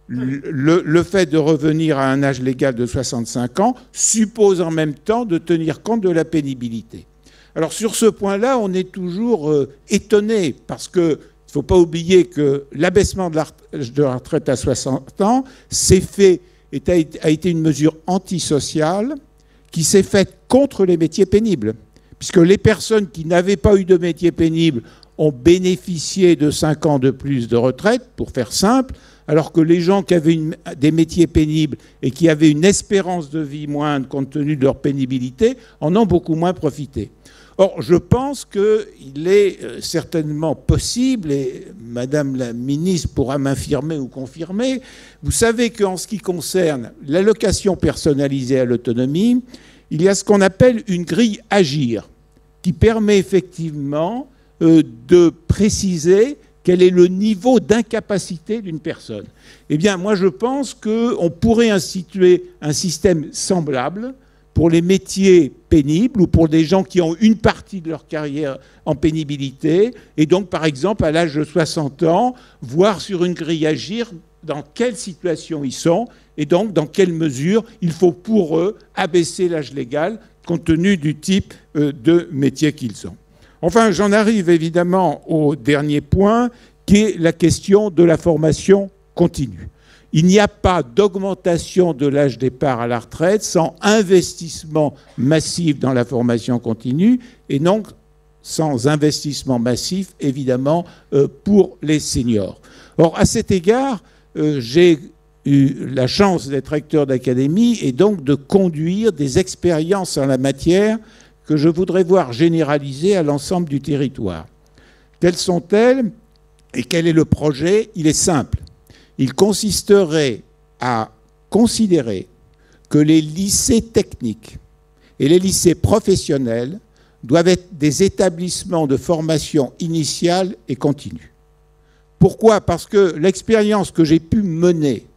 le fait de revenir à un âge légal de 65 ans suppose en même temps de tenir compte de la pénibilité. Alors sur ce point-là, on est toujours étonné, parce qu'il ne faut pas oublier que l'abaissement de la retraite à 60 ans a été une mesure antisociale qui s'est faite contre les métiers pénibles, puisque les personnes qui n'avaient pas eu de métier pénible ont bénéficié de 5 ans de plus de retraite, pour faire simple, alors que les gens qui avaient des métiers pénibles et qui avaient une espérance de vie moindre compte tenu de leur pénibilité en ont beaucoup moins profité. Or, je pense qu'il est certainement possible, et Madame la ministre pourra m'infirmer ou confirmer, vous savez qu'en ce qui concerne l'allocation personnalisée à l'autonomie, il y a ce qu'on appelle une grille Agir, qui permet effectivement de préciser quel est le niveau d'incapacité d'une personne. Eh bien, moi, je pense qu'on pourrait instituer un système semblable pour les métiers pénibles ou pour des gens qui ont une partie de leur carrière en pénibilité, et donc, par exemple, à l'âge de 60 ans, voir sur une grille Agir dans quelle situation ils sont, et donc dans quelle mesure il faut pour eux abaisser l'âge légal compte tenu du type de métier qu'ils ont. Enfin, j'en arrive évidemment au dernier point, qui est la question de la formation continue. Il n'y a pas d'augmentation de l'âge départ à la retraite sans investissement massif dans la formation continue, et donc sans investissement massif, évidemment, pour les seniors. Or, à cet égard, j'ai eu la chance d'être recteur d'académie et donc de conduire des expériences en la matière que je voudrais voir généralisées à l'ensemble du territoire. Quelles sont-elles et quel est le projet? Il est simple. Il consisterait à considérer que les lycées techniques et les lycées professionnels doivent être des établissements de formation initiale et continue. Pourquoi? Parce que l'expérience que j'ai pu mener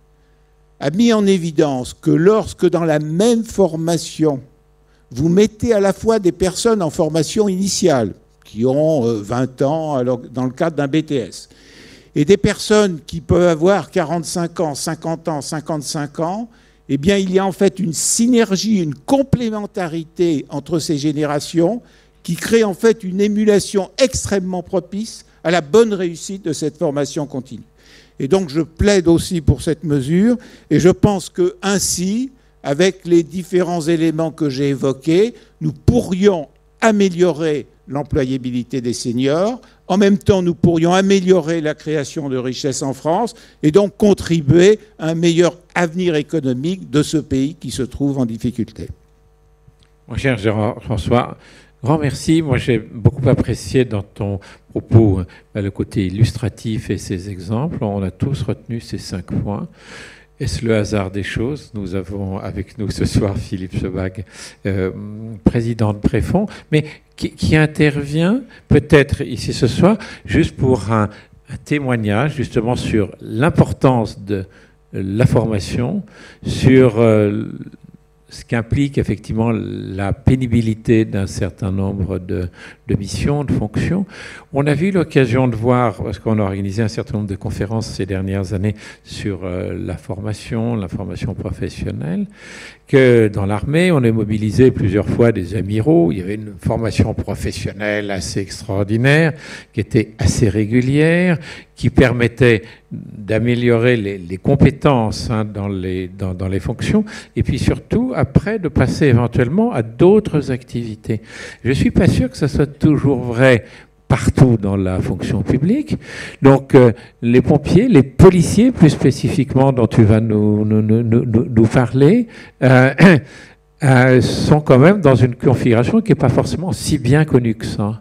a mis en évidence que lorsque dans la même formation, vous mettez à la fois des personnes en formation initiale, qui ont 20 ans dans le cadre d'un BTS, et des personnes qui peuvent avoir 45 ans, 50 ans, 55 ans, eh bien, il y a en fait une synergie, une complémentarité entre ces générations qui crée en fait une émulation extrêmement propice à la bonne réussite de cette formation continue. Et donc, je plaide aussi pour cette mesure, et je pense que ainsi, avec les différents éléments que j'ai évoqués, nous pourrions améliorer l'employabilité des seniors. En même temps, nous pourrions améliorer la création de richesses en France et donc contribuer à un meilleur avenir économique de ce pays qui se trouve en difficulté. Mon cher Jean-François, grand merci. Moi, j'ai beaucoup apprécié dans ton propos le côté illustratif et ces exemples. On a tous retenu ces 5 points. Est-ce le hasard des choses? Nous avons avec nous ce soir Philippe Sebag, président de Préfonds, mais qui intervient peut-être ici ce soir juste pour un témoignage justement sur l'importance de la formation, sur ce qu'implique effectivement la pénibilité d'un certain nombre de missions, de fonctions. On a eu l'occasion de voir, parce qu'on a organisé un certain nombre de conférences ces dernières années sur la formation professionnelle, que dans l'armée, on a mobilisé plusieurs fois des amiraux. Il y avait une formation professionnelle assez extraordinaire, qui était assez régulière, qui permettait d'améliorer les compétences dans les fonctions, et puis surtout, après, de passer éventuellement à d'autres activités. Je ne suis pas sûr que ça soit toujours vrai partout dans la fonction publique. Donc, les pompiers, les policiers, plus spécifiquement, dont tu vas nous parler, sont quand même dans une configuration qui n'est pas forcément si bien connue que ça.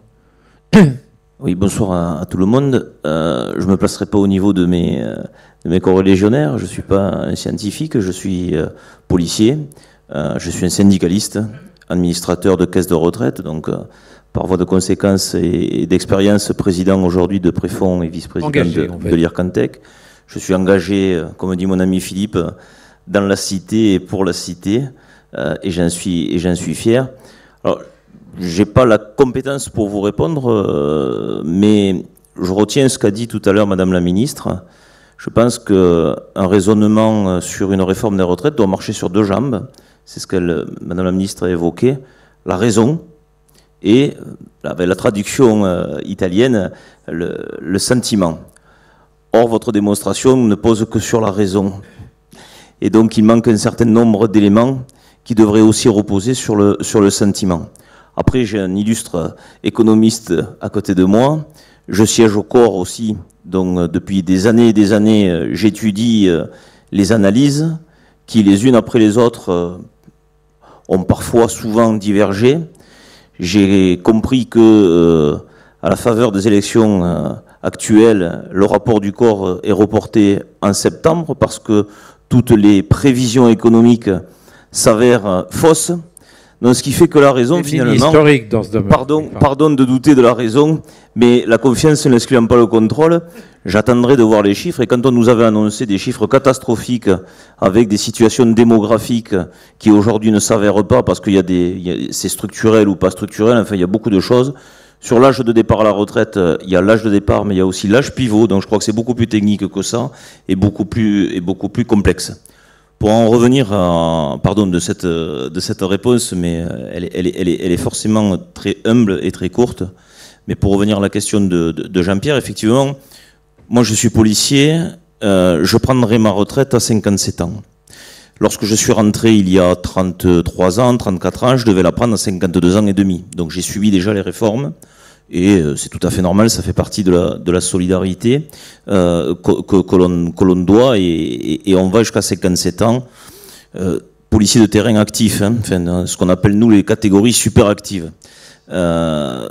Oui, bonsoir à tout le monde. Je ne me placerai pas au niveau de mes corélégionnaires. Je ne suis pas un scientifique, je suis policier. Je suis un syndicaliste, administrateur de caisse de retraite, donc par voie de conséquence et d'expérience, président aujourd'hui de Préfonds et vice-président de l'IRCANTEC. Je suis engagé, comme dit mon ami Philippe, dans la cité et pour la cité, et j'en suis fier. Alors, j'ai pas la compétence pour vous répondre, mais je retiens ce qu'a dit tout à l'heure Madame la Ministre. Je pense qu'un raisonnement sur une réforme des retraites doit marcher sur 2 jambes. C'est ce que Madame la Ministre a évoqué. La raison et, avec la traduction italienne, le sentiment. Or, votre démonstration ne pose que sur la raison. Et donc, il manque un certain nombre d'éléments qui devraient aussi reposer sur le sentiment. Après, j'ai un illustre économiste à côté de moi. Je siège au corps aussi. Donc, depuis des années et des années, j'étudie les analyses qui, les unes après les autres, ont parfois souvent divergé. J'ai compris que, à la faveur des élections actuelles, le rapport du corps est reporté en septembre parce que toutes les prévisions économiques s'avèrent fausses. Donc, ce qui fait que la raison, finalement, historique dans ce domaine. Pardon de douter de la raison, mais la confiance n'excluant pas le contrôle, j'attendrai de voir les chiffres. Et quand on nous avait annoncé des chiffres catastrophiques avec des situations démographiques qui aujourd'hui ne s'avèrent pas parce qu'il c'est structurel ou pas structurel, enfin il y a beaucoup de choses. Sur l'âge de départ à la retraite, il y a l'âge de départ, mais il y a aussi l'âge pivot. Donc je crois que c'est beaucoup plus technique que ça et beaucoup plus complexe. Pour en revenir de cette réponse, mais elle est forcément très humble et très courte. Mais pour revenir à la question de Jean-Pierre, effectivement, moi je suis policier, je prendrai ma retraite à 57 ans. Lorsque je suis rentré il y a 33 ans, 34 ans, je devais la prendre à 52 ans et demi. Donc j'ai suivi déjà les réformes. Et c'est tout à fait normal, ça fait partie de la solidarité que l'on doit, et on va jusqu'à 57 ans. Policier de terrain actif, hein, enfin, ce qu'on appelle nous les catégories super actives. Je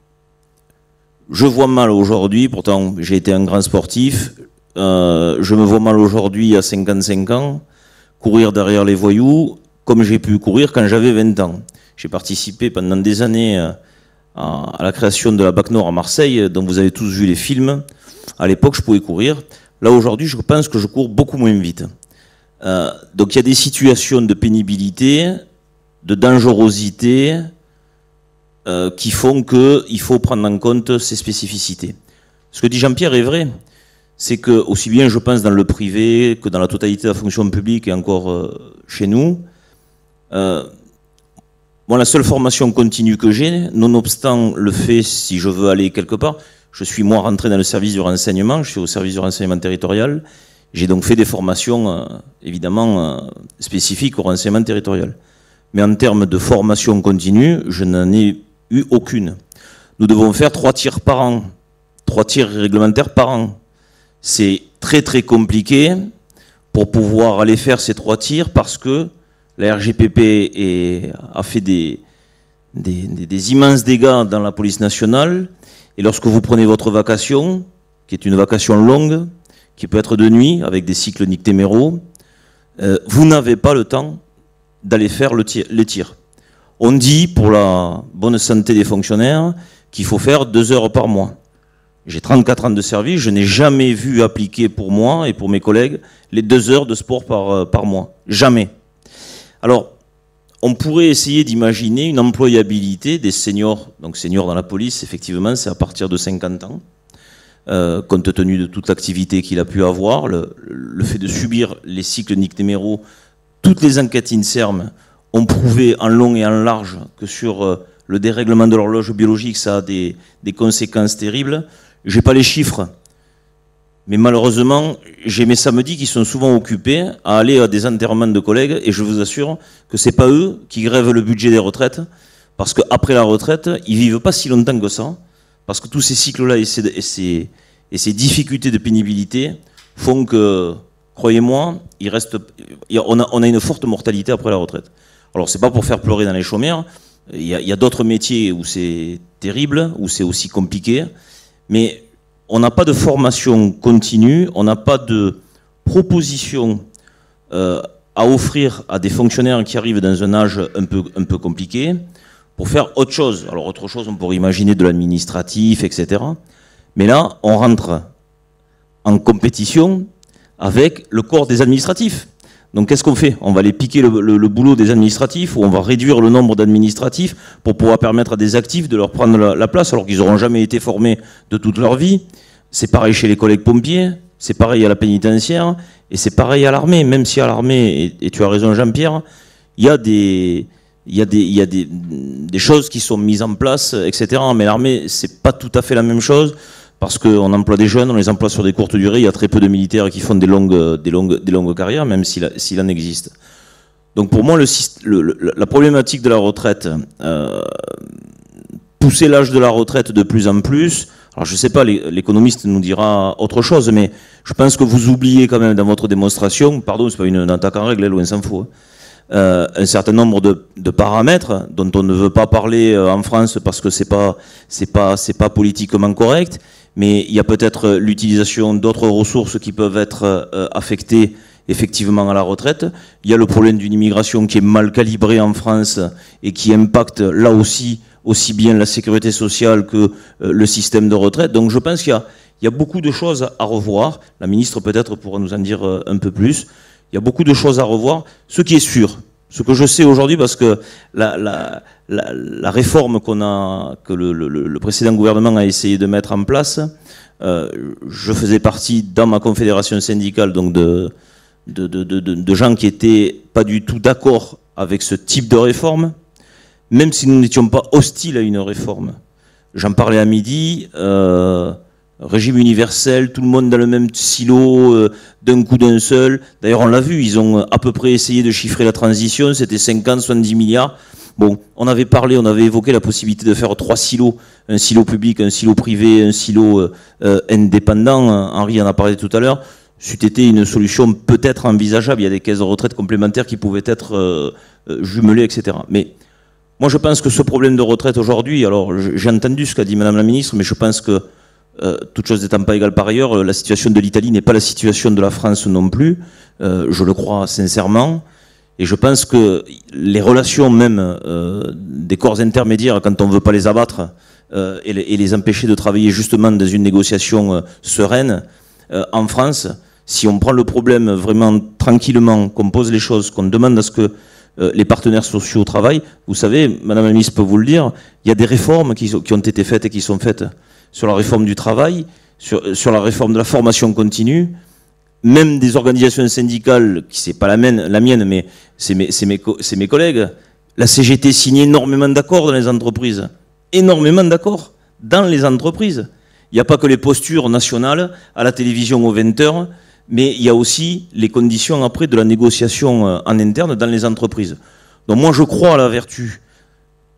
vois mal aujourd'hui, pourtant j'ai été un grand sportif, je me vois mal aujourd'hui à 55 ans, courir derrière les voyous comme j'ai pu courir quand j'avais 20 ans. J'ai participé pendant des années à la création de la BAC Nord à Marseille, dont vous avez tous vu les films. À l'époque, je pouvais courir. Là, aujourd'hui, je pense que je cours beaucoup moins vite. Donc, il y a des situations de pénibilité, de dangerosité, qui font qu'il faut prendre en compte ces spécificités. Ce que dit Jean-Pierre est vrai. C'est que, aussi bien, je pense, dans le privé que dans la totalité de la fonction publique et encore chez nous, moi, la seule formation continue que j'ai, nonobstant le fait, si je veux aller quelque part, je suis moi rentré dans le service du renseignement, je suis au service du renseignement territorial, j'ai donc fait des formations, évidemment, spécifiques au renseignement territorial. Mais en termes de formation continue, je n'en ai eu aucune. nous devons faire 3 tirs par an, 3 tirs réglementaires par an. C'est très très compliqué pour pouvoir aller faire ces 3 tirs parce que la RGPP a fait des immenses dégâts dans la police nationale. Et lorsque vous prenez votre vacation, qui est une vacation longue, qui peut être de nuit, avec des cycles Nictéméro, vous n'avez pas le temps d'aller faire les tirs. On dit, pour la bonne santé des fonctionnaires, qu'il faut faire 2 heures par mois. J'ai 34 ans de service, je n'ai jamais vu appliquer pour moi et pour mes collègues les 2 heures de sport par mois. Jamais. Alors, on pourrait essayer d'imaginer une employabilité des seniors. Donc seniors dans la police, effectivement, c'est à partir de 50 ans. Compte tenu de toute l'activité qu'il a pu avoir, le fait de subir les cycles Nictéméro, toutes les enquêtes INSERM ont prouvé en long et en large que sur le dérèglement de l'horloge biologique, ça a des conséquences terribles. J'ai pas les chiffres, mais malheureusement, j'ai mes samedis qui sont souvent occupés à aller à des enterrements de collègues, et je vous assure que c'est pas eux qui grèvent le budget des retraites, parce qu'après la retraite, ils vivent pas si longtemps que ça, parce que tous ces cycles-là et ces difficultés de pénibilité font que, croyez-moi, on a une forte mortalité après la retraite. Alors c'est pas pour faire pleurer dans les chaumières, il y a d'autres métiers où c'est terrible, où c'est aussi compliqué, mais on n'a pas de formation continue, on n'a pas de proposition à offrir à des fonctionnaires qui arrivent dans un âge un peu compliqué pour faire autre chose. Alors autre chose, on pourrait imaginer de l'administratif, etc. Mais là, on rentre en compétition avec le corps des administratifs. Donc qu'est-ce qu'on fait? On va aller piquer le boulot des administratifs, ou on va réduire le nombre d'administratifs pour pouvoir permettre à des actifs de leur prendre la place alors qu'ils n'auront jamais été formés de toute leur vie. C'est pareil chez les collègues pompiers, c'est pareil à la pénitentiaire, et c'est pareil à l'armée. Même si à l'armée, et tu as raison Jean-Pierre, il y a des choses qui sont mises en place, etc. Mais l'armée, c'est pas tout à fait la même chose. Parce qu'on emploie des jeunes, on les emploie sur des courtes durées, il y a très peu de militaires qui font des longues carrières, même s'il en existe. Donc pour moi, la problématique de la retraite, pousser l'âge de la retraite de plus en plus, alors je ne sais pas, l'économiste nous dira autre chose, mais je pense que vous oubliez quand même dans votre démonstration, pardon, c'est pas une attaque en règle, loin s'en faut, un certain nombre de paramètres dont on ne veut pas parler en France parce que c'est pas politiquement correct. Mais il y a peut-être l'utilisation d'autres ressources qui peuvent être affectées effectivement à la retraite. Il y a le problème d'une immigration qui est mal calibrée en France et qui impacte là aussi bien la sécurité sociale que le système de retraite. Donc je pense qu'il y a beaucoup de choses à revoir. La ministre peut-être pourra nous en dire un peu plus. Il y a beaucoup de choses à revoir. Ce qui est sûr, ce que je sais aujourd'hui, parce que la réforme que le précédent gouvernement a essayé de mettre en place, je faisais partie dans ma confédération syndicale donc de gens qui étaient pas du tout d'accord avec ce type de réforme, même si nous n'étions pas hostiles à une réforme. J'en parlais à midi, régime universel, tout le monde dans le même silo, d'un coup d'un seul. D'ailleurs, on l'a vu, ils ont à peu près essayé de chiffrer la transition, c'était 50, 70 milliards. Bon, on avait évoqué la possibilité de faire 3 silos, un silo public, un silo privé, un silo indépendant. Henri en a parlé tout à l'heure. C'eût été une solution peut-être envisageable. Il y a des caisses de retraite complémentaires qui pouvaient être jumelées, etc. Mais moi, je pense que ce problème de retraite aujourd'hui, alors j'ai entendu ce qu'a dit Madame la Ministre, mais je pense que toute chose n'étant pas égale par ailleurs, la situation de l'Italie n'est pas la situation de la France non plus, je le crois sincèrement, et je pense que les relations même des corps intermédiaires, quand on ne veut pas les abattre et les empêcher de travailler justement dans une négociation sereine, en France, si on prend le problème vraiment tranquillement, qu'on pose les choses, qu'on demande à ce que les partenaires sociaux travaillent, vous savez, Madame la Ministre peut vous le dire, il y a des réformes qui ont été faites et qui sont faites sur la réforme du travail, sur la réforme de la formation continue, même des organisations syndicales, qui c'est pas la mienne, mais c'est mes collègues, la CGT signe énormément d'accords dans les entreprises. Énormément d'accords dans les entreprises. Il n'y a pas que les postures nationales à la télévision aux 20h, mais il y a aussi les conditions après de la négociation en interne dans les entreprises. Donc moi je crois à la vertu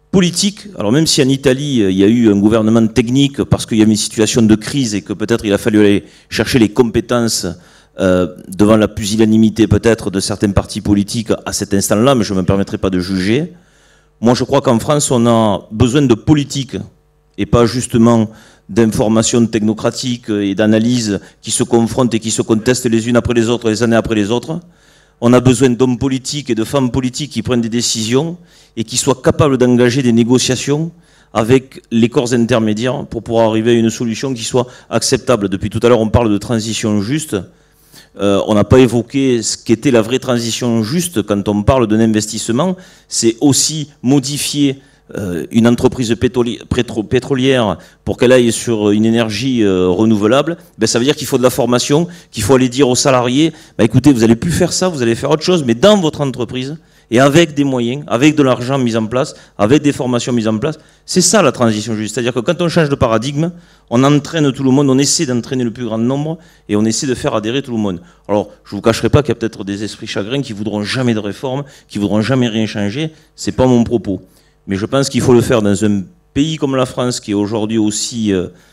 politique. Alors même si en Italie, il y a eu un gouvernement technique parce qu'il y a eu une situation de crise et que peut-être il a fallu aller chercher les compétences devant la pusillanimité peut-être de certains partis politiques à cet instant-là, mais je ne me permettrai pas de juger. Moi, je crois qu'en France, on a besoin de politique et pas justement d'informations technocratiques et d'analyses qui se confrontent et qui se contestent les unes après les autres, les années après les autres. On a besoin d'hommes politiques et de femmes politiques qui prennent des décisions et qui soient capables d'engager des négociations avec les corps intermédiaires pour pouvoir arriver à une solution qui soit acceptable. Depuis tout à l'heure, on parle de transition juste. On n'a pas évoqué ce qu'était la vraie transition juste quand on parle d'un investissement. C'est aussi modifier une entreprise pétrolière pour qu'elle aille sur une énergie renouvelable. Ben, ça veut dire qu'il faut de la formation, qu'il faut aller dire aux salariés, ben, écoutez, vous n'allez plus faire ça, vous allez faire autre chose, mais dans votre entreprise, et avec des moyens, avec de l'argent mis en place, avec des formations mises en place. C'est ça la transition juste. C'est-à-dire que quand on change de paradigme, on entraîne tout le monde, on essaie d'entraîner le plus grand nombre et on essaie de faire adhérer tout le monde. Alors, je ne vous cacherai pas qu'il y a peut-être des esprits chagrins qui voudront jamais de réforme, qui voudront jamais rien changer. C'est pas mon propos. Mais je pense qu'il faut le faire dans un pays comme la France, qui est aujourd'hui aussi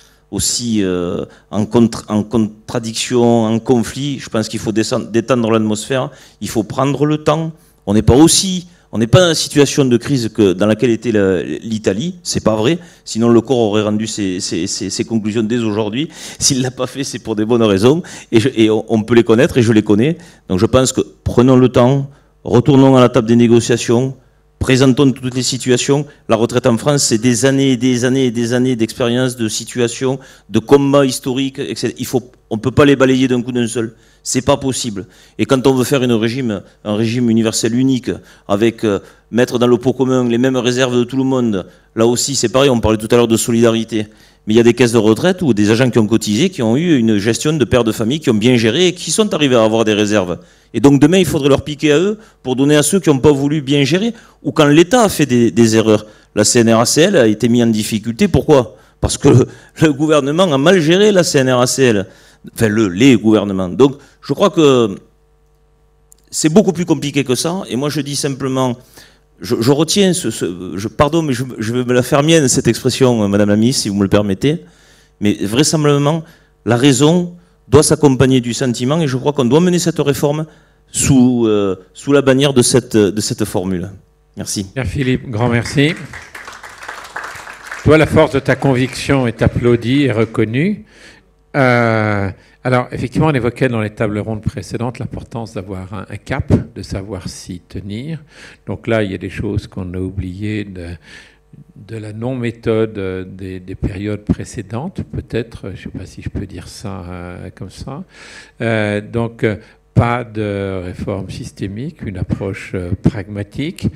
en contradiction, en conflit. Je pense qu'il faut détendre l'atmosphère. Il faut prendre le temps. On n'est pas dans la situation de crise dans laquelle était l'Italie. C'est pas vrai. Sinon, le corps aurait rendu ses conclusions dès aujourd'hui. S'il l'a pas fait, c'est pour des bonnes raisons. Et on peut les connaître, et je les connais. Donc, je pense que prenons le temps, retournons à la table des négociations, présentons toutes les situations. La retraite en France, c'est des années et des années et des années d'expérience, de situations, de combats historiques, etc. On ne peut pas les balayer d'un coup d'un seul. C'est pas possible. Et quand on veut faire un régime universel unique, avec mettre dans le pot commun les mêmes réserves de tout le monde, là aussi c'est pareil, on parlait tout à l'heure de solidarité. Mais il y a des caisses de retraite ou des agents qui ont cotisé, qui ont eu une gestion de pères de famille, qui ont bien géré et qui sont arrivés à avoir des réserves. Et donc demain, il faudrait leur piquer à eux pour donner à ceux qui n'ont pas voulu bien gérer, ou quand l'État a fait des erreurs. La CNRACL a été mise en difficulté. Pourquoi ? Parce que le gouvernement a mal géré la CNRACL. Enfin, les gouvernements. Donc, je crois que c'est beaucoup plus compliqué que ça. Et moi, je dis simplement, je retiens pardon, mais je vais me la faire mienne, cette expression, Madame la Ministre, si vous me le permettez. Mais vraisemblablement, la raison doit s'accompagner du sentiment, et je crois qu'on doit mener cette réforme sous la bannière de cette formule. Merci. Bien, Philippe, grand merci. Toi, la force de ta conviction est applaudie et reconnue. Alors, effectivement, on évoquait dans les tables rondes précédentes l'importance d'avoir un cap, de savoir s'y tenir. Donc là, il y a des choses qu'on a oubliées de la non-méthode des périodes précédentes, peut-être, je ne sais pas si je peux dire ça comme ça. Donc, pas de réforme systémique, une approche pragmatique.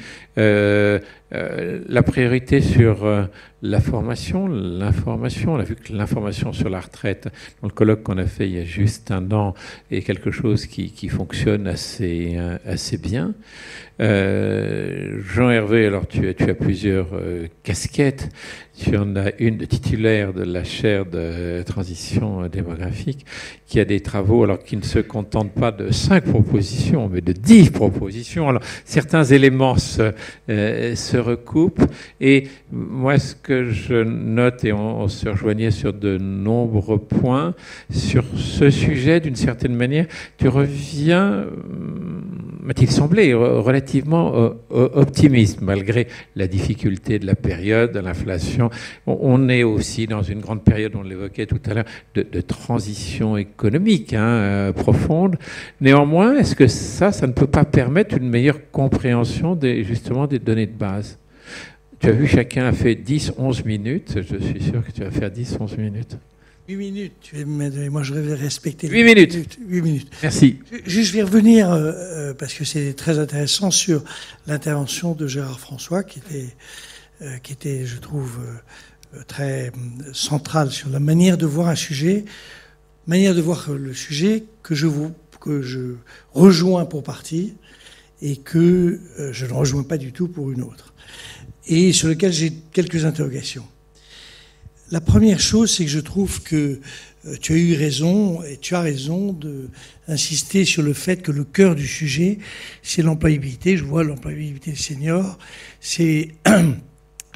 La priorité sur la formation, l'information. On a vu que l'information sur la retraite, dans le colloque qu'on a fait il y a juste un an, est quelque chose qui fonctionne assez bien. Jean-Hervé, alors tu as plusieurs casquettes. Tu en as une de titulaire de la chaire de transition démographique qui a des travaux alors qui ne se contentent pas de 5 propositions, mais de 10 propositions. Alors certains éléments se recoupent. Et moi, ce que je note, et on se rejoignait sur de nombreux points, sur ce sujet, d'une certaine manière, tu reviens, m'a-t-il semblé, relativement optimiste, malgré la difficulté de la période, de l'inflation. On est aussi dans une grande période, on l'évoquait tout à l'heure, de transition économique profonde. Néanmoins, est-ce que ça ne peut pas permettre une meilleure compréhension justement des données de base ? Tu as vu, chacun a fait 10-11 minutes. Je suis sûr que tu vas faire 10-11 minutes. 8 minutes. Moi, je vais respecter 8 minutes. 8 minutes. Merci. Je vais revenir, parce que c'est très intéressant, sur l'intervention de Gérard François, qui était, je trouve, très centrale sur la manière de voir un sujet, manière de voir le sujet que je rejoins pour partie et que je ne rejoins pas du tout pour une autre, et sur lequel j'ai quelques interrogations. La première chose, c'est que je trouve que tu as eu raison, et tu as raison d'insister sur le fait que le cœur du sujet, c'est l'employabilité. Je vois l'employabilité des seniors. C'est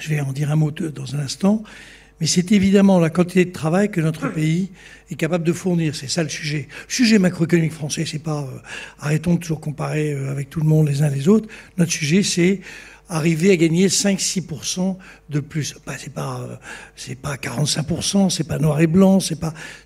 Je vais en dire un mot dans un instant. Mais c'est évidemment la quantité de travail que notre pays est capable de fournir. C'est ça le sujet. Le sujet macroéconomique français, c'est pas arrêtons de toujours comparer avec tout le monde les uns les autres. Notre sujet, c'est arriver à gagner 5-6% de plus. C'est pas 45%, c'est pas noir et blanc, c'est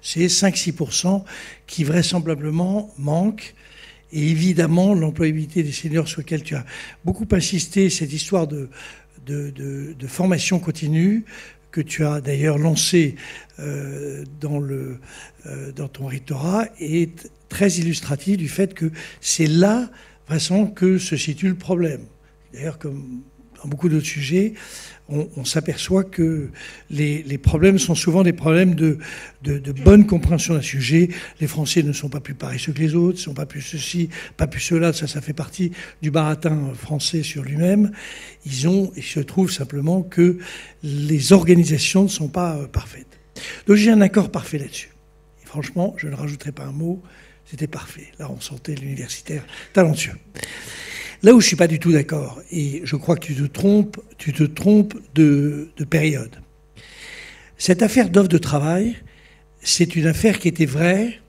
5-6% qui vraisemblablement manque. Et évidemment, l'employabilité des seniors sur lequel tu as beaucoup insisté, cette histoire de formation continue, que tu as d'ailleurs lancé dans ton rectorat, est très illustratif du fait que c'est là, vraiment, que se situe le problème. D'ailleurs, comme dans beaucoup d'autres sujets, on s'aperçoit que les problèmes sont souvent des problèmes de bonne compréhension d'un sujet. Les Français ne sont pas plus paresseux que les autres, ne sont pas plus ceci, pas plus cela. Ça fait partie du baratin français sur lui-même. Il se trouve simplement que les organisations ne sont pas parfaites. Donc j'ai un accord parfait là-dessus. Et franchement, je ne rajouterai pas un mot. C'était parfait. Là, on sentait l'universitaire talentueux. Là où je ne suis pas du tout d'accord, et je crois que tu te trompes de période. Cette affaire d'offre de travail, c'est une affaire qui était vraie.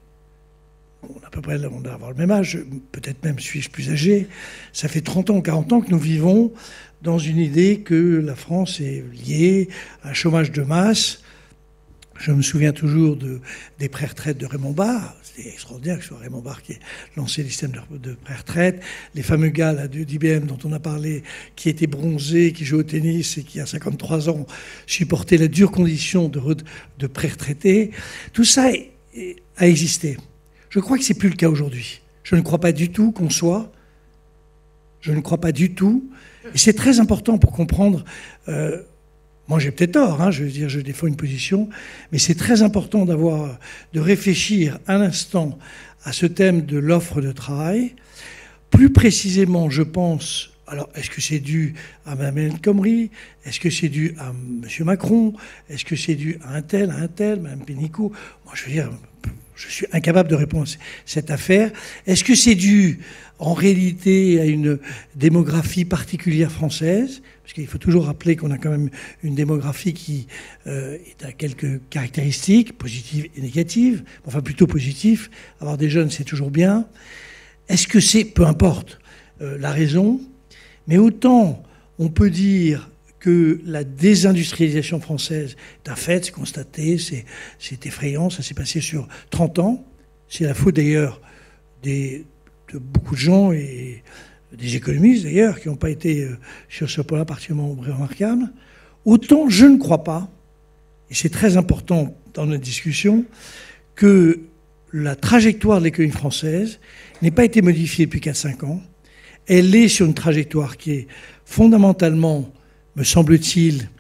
À peu près, on doit avoir le même âge, peut-être même suis-je plus âgé. Ça fait 30 ans ou 40 ans que nous vivons dans une idée que la France est liée à un chômage de masse. Je me souviens toujours des pré-retraites de Raymond Barre. C'était extraordinaire que ce soit Raymond Barre qui ait lancé le système de pré-retraite. Les fameux gars là, d'IBM dont on a parlé, qui étaient bronzés, qui jouaient au tennis et qui, à 53 ans, supportaient la dure condition de pré-retraités. Tout ça a existé. Je crois que c'est plus le cas aujourd'hui. Je ne crois pas du tout qu'on soit. Je ne crois pas du tout. Et c'est très important pour comprendre... Moi, j'ai peut-être tort, hein, je veux dire, je défends une position, mais c'est très important de réfléchir un instant à ce thème de l'offre de travail. Plus précisément, je pense, alors, est-ce que c'est dû à Mme El Khomri? Est-ce que c'est dû à M. Macron? Est-ce que c'est dû à un tel, Mme Pénicaud? Moi, je veux dire, je suis incapable de répondre à cette affaire. Est-ce que c'est dû, en réalité, à une démographie particulière française? Parce qu'il faut toujours rappeler qu'on a quand même une démographie qui a quelques caractéristiques, positives et négatives, enfin plutôt positives. Avoir des jeunes, c'est toujours bien. Est-ce que c'est, peu importe la raison, mais autant on peut dire que la désindustrialisation française est un fait, c'est constaté, c'est effrayant, ça s'est passé sur 30 ans. C'est la faute d'ailleurs de beaucoup de gens et des économistes d'ailleurs, qui n'ont pas été sur ce point-là particulièrement remarquables. Autant je ne crois pas, et c'est très important dans notre discussion, que la trajectoire de l'économie française n'ait pas été modifiée depuis 4-5 ans. Elle est sur une trajectoire qui est fondamentalement, me semble-t-il,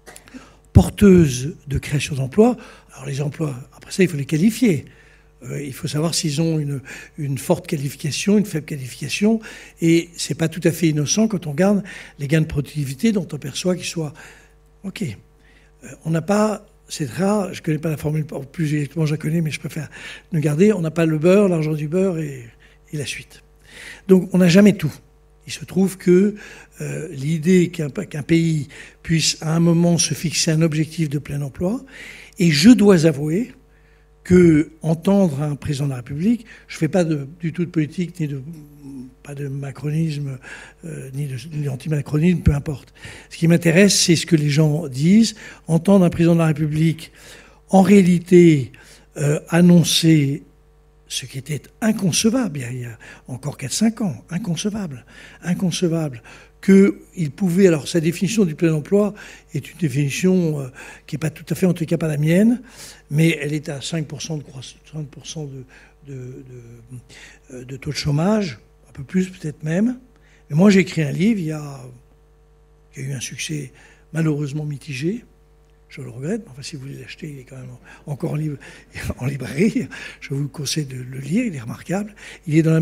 porteuse de création d'emplois. Alors les emplois, après ça, il faut les qualifier. Il faut savoir s'ils ont une forte qualification, une faible qualification. Et c'est pas tout à fait innocent quand on regarde les gains de productivité dont on perçoit qu'ils soient... OK. On n'a pas... C'est rare, je ne connais pas la formule, plus exactement je la connais, mais je préfère nous garder. On n'a pas le beurre, l'argent du beurre et la suite. Donc on n'a jamais tout. Il se trouve que l'idée qu'un pays puisse à un moment se fixer un objectif de plein emploi, et je dois avouer que entendre un président de la République, je ne fais pas du tout de politique, pas de macronisme, ni d'anti-macronisme, peu importe. Ce qui m'intéresse, c'est ce que les gens disent. Entendre un président de la République, en réalité, annoncer ce qui était inconcevable il y a encore 4-5 ans, inconcevable, qu'il pouvait... Alors, sa définition du plein emploi est une définition qui n'est pas tout à fait, en tout cas pas la mienne, mais elle est à 5% de croissance, 5% de taux de chômage, un peu plus peut-être même. Mais moi, j'ai écrit un livre qui a eu un succès malheureusement mitigé. Je le regrette, mais enfin, si vous voulez l'acheter, il est quand même encore en librairie. Je vous conseille de le lire, il est remarquable. Il est dans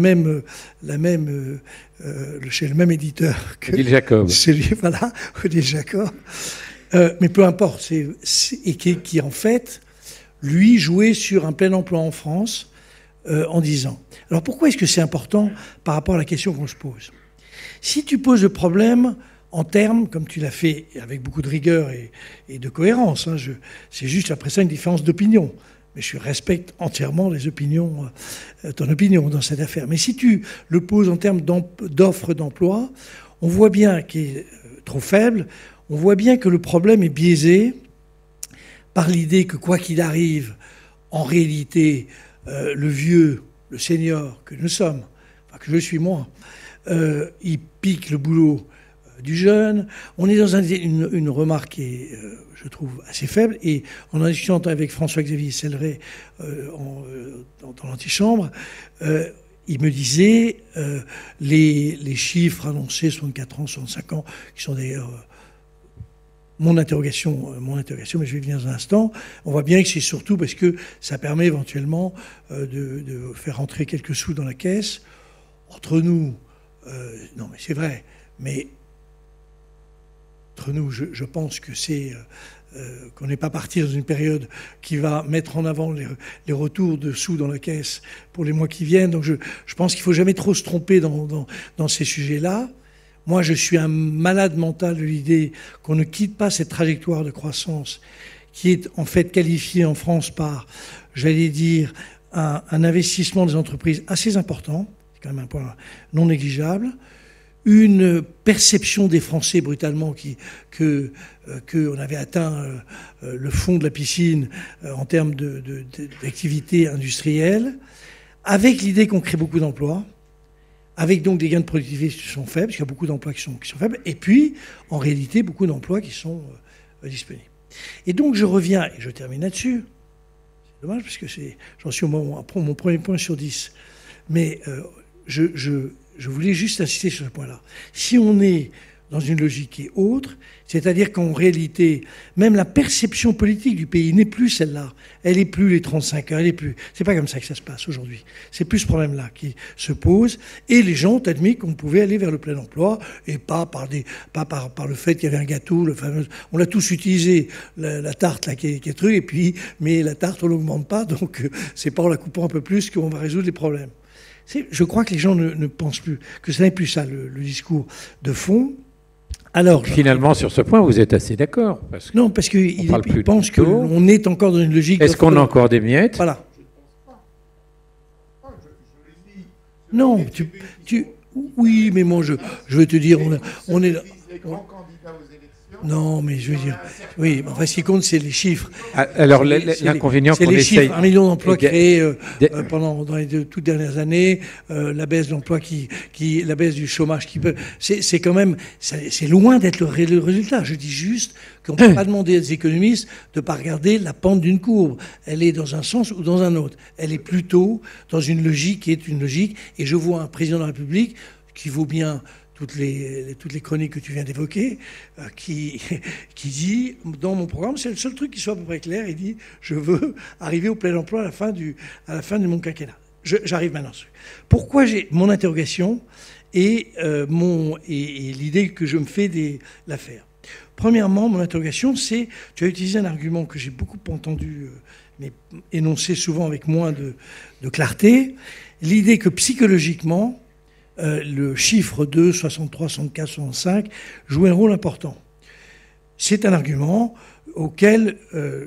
chez le même éditeur que Odile Jacob. Celui, voilà, Odile Jacob. Mais peu importe, et qui en fait, lui, jouait sur un plein emploi en France en 10 ans. Alors pourquoi est-ce que c'est important par rapport à la question qu'on se pose? Si tu poses le problème en termes, comme tu l'as fait, avec beaucoup de rigueur et de cohérence. Hein, c'est juste après ça une différence d'opinion. Mais je respecte entièrement les opinions, ton opinion dans cette affaire. Mais si tu le poses en termes d'offres d'emploi, on voit bien qu'il est trop faible, on voit bien que le problème est biaisé par l'idée que quoi qu'il arrive, en réalité, le vieux, le senior que nous sommes, enfin que je suis moi, il pique le boulot du jeune. On est dans une remarque qui est, je trouve, assez faible. Et en discutant avec François-Xavier Selleret dans l'antichambre, il me disait les chiffres annoncés, 64 ans, 65 ans, qui sont d'ailleurs mon interrogation, mais je vais y venir dans un instant. On voit bien que c'est surtout parce que ça permet éventuellement de faire rentrer quelques sous dans la caisse. Entre nous, non mais c'est vrai, mais entre nous, je pense que c'est qu'on n'est pas parti dans une période qui va mettre en avant les retours de sous dans la caisse pour les mois qui viennent. Donc je pense qu'il ne faut jamais trop se tromper dans ces sujets-là. Moi, je suis un malade mental de l'idée qu'on ne quitte pas cette trajectoire de croissance qui est en fait qualifiée en France par, j'allais dire, un investissement des entreprises assez important, c'est quand même un point non négligeable, une perception des Français brutalement qu'on avait atteint le fond de la piscine en termes d'activité industrielle, avec l'idée qu'on crée beaucoup d'emplois, avec donc des gains de productivité qui sont faibles, parce qu'il y a beaucoup d'emplois qui sont faibles, et puis, en réalité, beaucoup d'emplois qui sont disponibles. Et donc, je reviens, et je termine là-dessus. C'est dommage, parce que j'en suis à mon premier point sur 10. Mais je voulais juste insister sur ce point-là. Si on est dans une logique qui est autre, c'est-à-dire qu'en réalité, même la perception politique du pays n'est plus celle-là. Elle n'est plus les 35 heures, elle n'est plus. C'est pas comme ça que ça se passe aujourd'hui. C'est plus ce problème-là qui se pose. Et les gens ont admis qu'on pouvait aller vers le plein emploi et pas par le fait qu'il y avait un gâteau, le fameux. On l'a tous utilisé, la tarte là qui est truc, et puis, mais la tarte on l'augmente pas, donc c'est pas en la coupant un peu plus qu'on va résoudre les problèmes. Je crois que les gens ne pensent plus, que ce n'est plus ça le discours de fond. Alors, finalement, sur ce point, vous êtes assez d'accord. Non, parce qu'il pense qu'on est encore dans une logique... Est-ce qu'on a encore des miettes? Voilà. Non, oui, mais moi, je veux te dire, on est... Non, mais je veux dire... Oui, mais enfin, ce qui compte, c'est les chiffres. Alors, l'inconvénient qu'on essaye... C'est les chiffres, 1 million d'emplois créés dans les toutes dernières années, la baisse d'emplois la baisse du chômage qui peut... C'est quand même... C'est loin d'être le résultat. Je dis juste qu'on ne peut pas demander à des économistes de ne pas regarder la pente d'une courbe. Elle est dans un sens ou dans un autre. Elle est plutôt dans une logique qui est une logique. Et je vois un président de la République qui vaut bien... toutes les chroniques que tu viens d'évoquer, qui dit, dans mon programme, c'est le seul truc qui soit à peu près clair, il dit, je veux arriver au plein emploi à la fin de mon quinquennat. J'arrive maintenant. Pourquoi j'ai mon interrogation et l'idée que je me fais de l'affaire. Premièrement, mon interrogation, c'est, tu as utilisé un argument que j'ai beaucoup entendu, mais énoncé souvent avec moins de clarté, l'idée que psychologiquement, le chiffre 2, 63, 64, 65 joue un rôle important. C'est un argument auquel,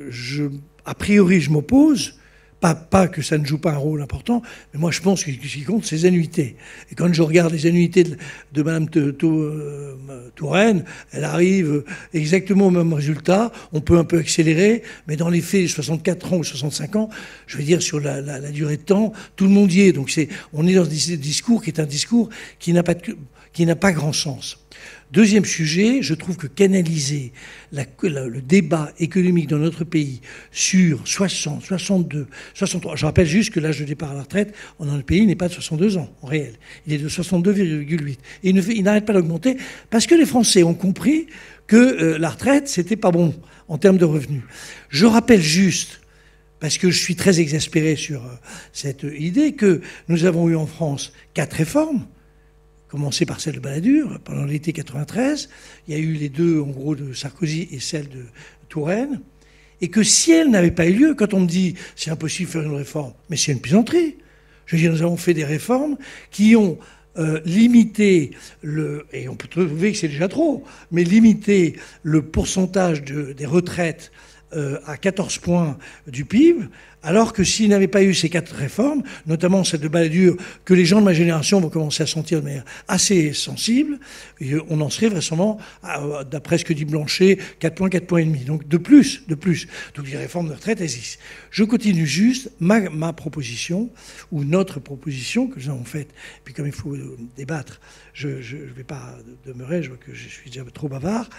a priori, je m'oppose. Pas que ça ne joue pas un rôle important, mais moi je pense que ce qui compte, c'est les annuités. Et quand je regarde les annuités de Mme Touraine, elle arrive exactement au même résultat. On peut un peu accélérer, mais dans les faits, 64 ans ou 65 ans, je veux dire, sur la durée de temps, tout le monde y est. Donc on est dans ce discours qui est un discours qui n'a pas grand sens. Deuxième sujet, je trouve que canaliser le débat économique dans notre pays sur 60, 62, 63... Je rappelle juste que l'âge de départ à la retraite dans le pays n'est pas de 62 ans, en réel. Il est de 62,8. Et il n'arrête pas d'augmenter parce que les Français ont compris que la retraite, c'était pas bon en termes de revenus. Je rappelle juste, parce que je suis très exaspéré sur cette idée, que nous avons eu en France 4 réformes, commencé par celle de Balladur pendant l'été 93. Il y a eu les deux, en gros, de Sarkozy et celle de Touraine. Et que si elles n'avaient pas eu lieu, quand on me dit c'est impossible de faire une réforme, mais c'est une plaisanterie. Je veux dire, nous avons fait des réformes qui ont limiter et on peut trouver que c'est déjà trop, mais limiter le pourcentage des retraites à 14 points du PIB, alors que s'il n'avait pas eu ces 4 réformes, notamment celle de Balladur, que les gens de ma génération vont commencer à sentir de manière assez sensible, on en serait vraisemblablement, d'après ce que dit Blanchet, 4 points, 4 points et demi. Donc de plus. Donc les réformes de retraite existent. Je continue juste ma proposition, ou notre proposition que nous avons faite. Puis comme il faut débattre, je ne vais pas demeurer, je vois que je suis déjà trop bavard.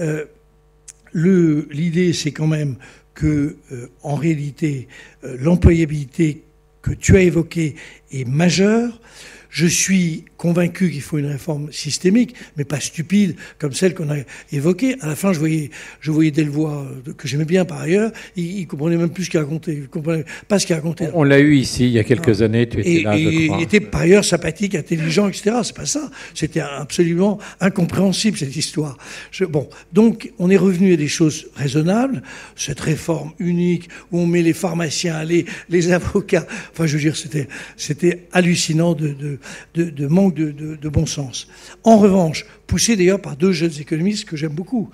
L'idée, c'est quand même que, en réalité, l'employabilité que tu as évoquée est majeure. Je suis convaincu qu'il faut une réforme systémique, mais pas stupide, comme celle qu'on a évoquée. À la fin, je voyais Delvoye, que j'aimais bien par ailleurs, il comprenait même plus ce qu'il racontait. Il comprenait pas ce qu'il racontait. On l'a eu ici, il y a quelques années, tu étais là, je crois. Il était par ailleurs sympathique, intelligent, etc. C'est pas ça. C'était absolument incompréhensible, cette histoire. Donc, on est revenu à des choses raisonnables. Cette réforme unique, où on met les pharmaciens, les avocats, enfin, je veux dire, c'était hallucinant de manque de bon sens. En revanche, poussé d'ailleurs par 2 jeunes économistes que j'aime beaucoup,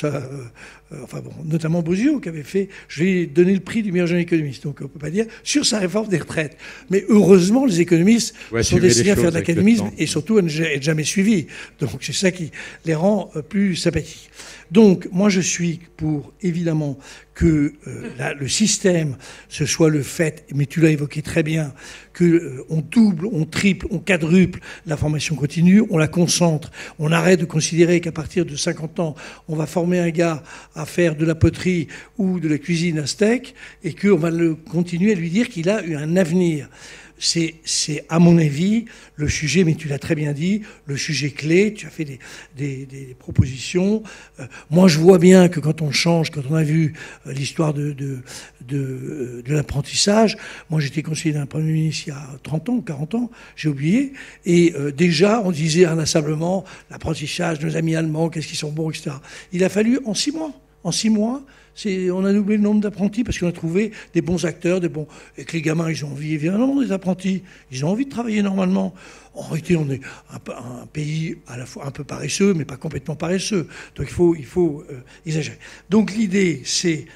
notamment Bozio, qui avait fait, je lui ai donné le prix du meilleur jeune économiste, donc on ne peut pas dire, sur sa réforme des retraites. Mais heureusement, les économistes sont destinés à faire de l'académisme et surtout à ne être jamais suivis. Donc c'est ça qui les rend plus sympathiques. Donc moi je suis pour, évidemment, que le système, ce soit le fait, mais tu l'as évoqué très bien, qu'on double, on triple, on quadruple la formation continue, on la concentre, on arrête de considérer qu'à partir de 50 ans, on va former un gars à faire de la poterie ou de la cuisine à steak et qu'on va continuer à lui dire qu'il a eu un avenir. C'est, à mon avis, le sujet, mais tu l'as très bien dit, le sujet clé. Tu as fait des propositions. Moi, je vois bien que quand on change, quand on a vu l'histoire de l'apprentissage, moi, j'étais conseiller d'un Premier ministre il y a 30 ans, 40 ans, j'ai oublié, et déjà, on disait inlassablement, l'apprentissage, nos amis allemands, qu'est-ce qu'ils sont bons, etc. Il a fallu, en 6 mois, on a doublé le nombre d'apprentis parce qu'on a trouvé des bons acteurs, et que les gamins, ils ont envie, évidemment, des apprentis. Ils ont envie de travailler normalement. En réalité, on est un pays à la fois un peu paresseux, mais pas complètement paresseux. Donc il faut exagérer. Donc l'idée, c'est,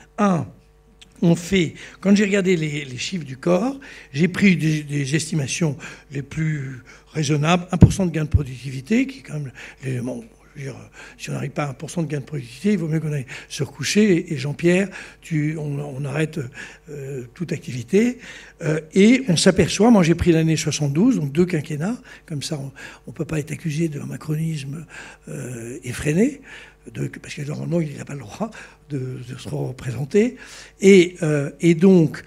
quand j'ai regardé les chiffres du corps, j'ai pris des estimations les plus raisonnables, 1% de gain de productivité, qui est quand même l'élément. Si on n'arrive pas à 1% de gain de productivité, il vaut mieux qu'on aille se recoucher. Et Jean-Pierre, on arrête toute activité. Et on s'aperçoit, moi j'ai pris l'année 72, donc 2 quinquennats, comme ça on ne peut pas être accusé d'un macronisme effréné, parce que normalement il n'a pas le droit de se représenter. Et donc,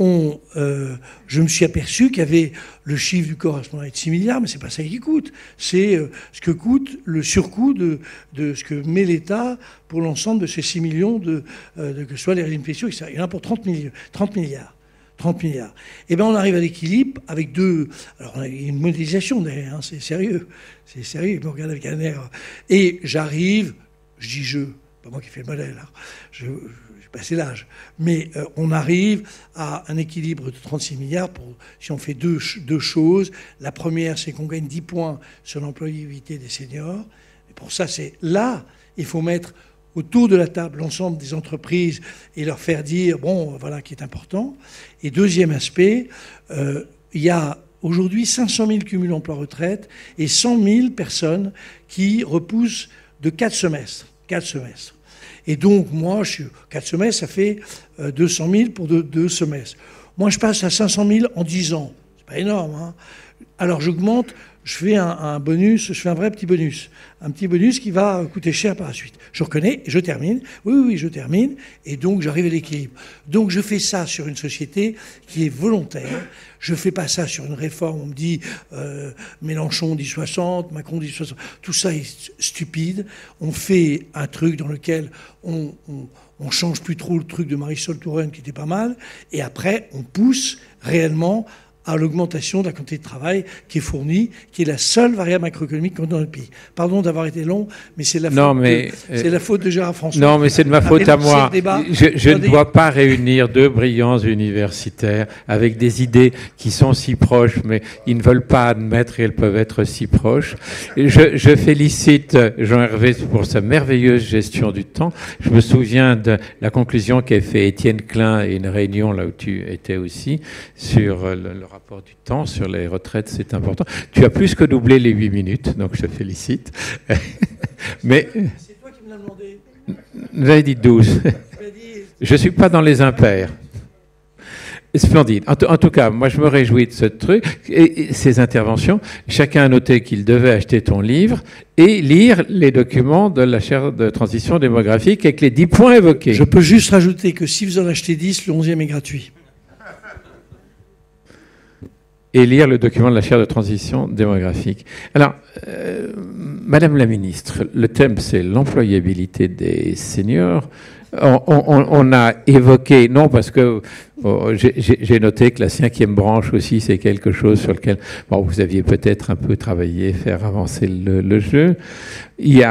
je me suis aperçu qu'il y avait le chiffre du corps à ce moment-là de 6 milliards, mais c'est pas ça qui coûte. C'est ce que coûte le surcoût de ce que met l'État pour l'ensemble de ces 6 millions que ce soit les régimes spéciaux, etc. Il y en a pour 30 milliards. Et bien on arrive à l'équilibre avec 2... Alors on a une modélisation derrière, hein, c'est sérieux. Il me regarde avec un air. Et j'arrive, pas moi qui fais le modèle, hein, j'ai passé l'âge, mais on arrive à un équilibre de 36 milliards si on fait deux choses. La première, c'est qu'on gagne 10 points sur l'employabilité des seniors. Et pour ça, c'est là, il faut mettre autour de la table l'ensemble des entreprises et leur faire dire, voilà qui est important. Et deuxième aspect, il y a aujourd'hui 500 000 cumuls emploi-retraite et 100 000 personnes qui repoussent de 4 semestres. Et donc, moi, 4 semestres, ça fait 200 000 pour 2 semestres. Moi, je passe à 500 000 en 10 ans. C'est pas énorme, hein. Alors, j'augmente, je fais un bonus, je fais un vrai petit bonus. Un petit bonus qui va coûter cher par la suite. Je reconnais, et je termine. Oui, je termine. Et donc, j'arrive à l'équilibre. Donc, je fais ça sur une société qui est volontaire. Je ne fais pas ça sur une réforme. On me dit, Mélenchon dit 60, Macron dit 60. Tout ça est stupide. On fait un truc dans lequel on change plus trop le truc de Marisol Touraine qui était pas mal. Et après, on pousse réellement à l'augmentation de la quantité de travail qui est fournie, qui est la seule variable macroéconomique qu'on a dans le pays. Pardon d'avoir été long, mais c'est la faute de Gérard François. Non, mais c'est de ma faute à moi. Je ne dois pas réunir deux brillants universitaires avec des idées qui sont si proches, mais ils ne veulent pas admettre qu'elles peuvent être si proches. Et je félicite Jean-Hervé pour sa merveilleuse gestion du temps. Je me souviens de la conclusion qu'a fait Étienne Klein et une réunion là où tu étais aussi sur le rapport du temps sur les retraites, c'est important. Tu as plus que doublé les 8 minutes, donc je te félicite. Mais c'est toi qui me l'as demandé. J'avais dit 12. Je ne suis pas dans les impairs. Splendide. En tout cas, moi, je me réjouis de ce truc et ces interventions. Chacun a noté qu'il devait acheter ton livre et lire les documents de la chaire de transition démographique avec les 10 points évoqués. Je peux juste rajouter que si vous en achetez 10, le 11e est gratuit. Et lire le document de la chaire de transition démographique. Alors, Madame la Ministre, le thème, c'est l'employabilité des seniors. On a évoqué, non, parce que j'ai noté que la 5e branche aussi, c'est quelque chose sur lequel vous aviez peut-être un peu travaillé, faire avancer le jeu. Il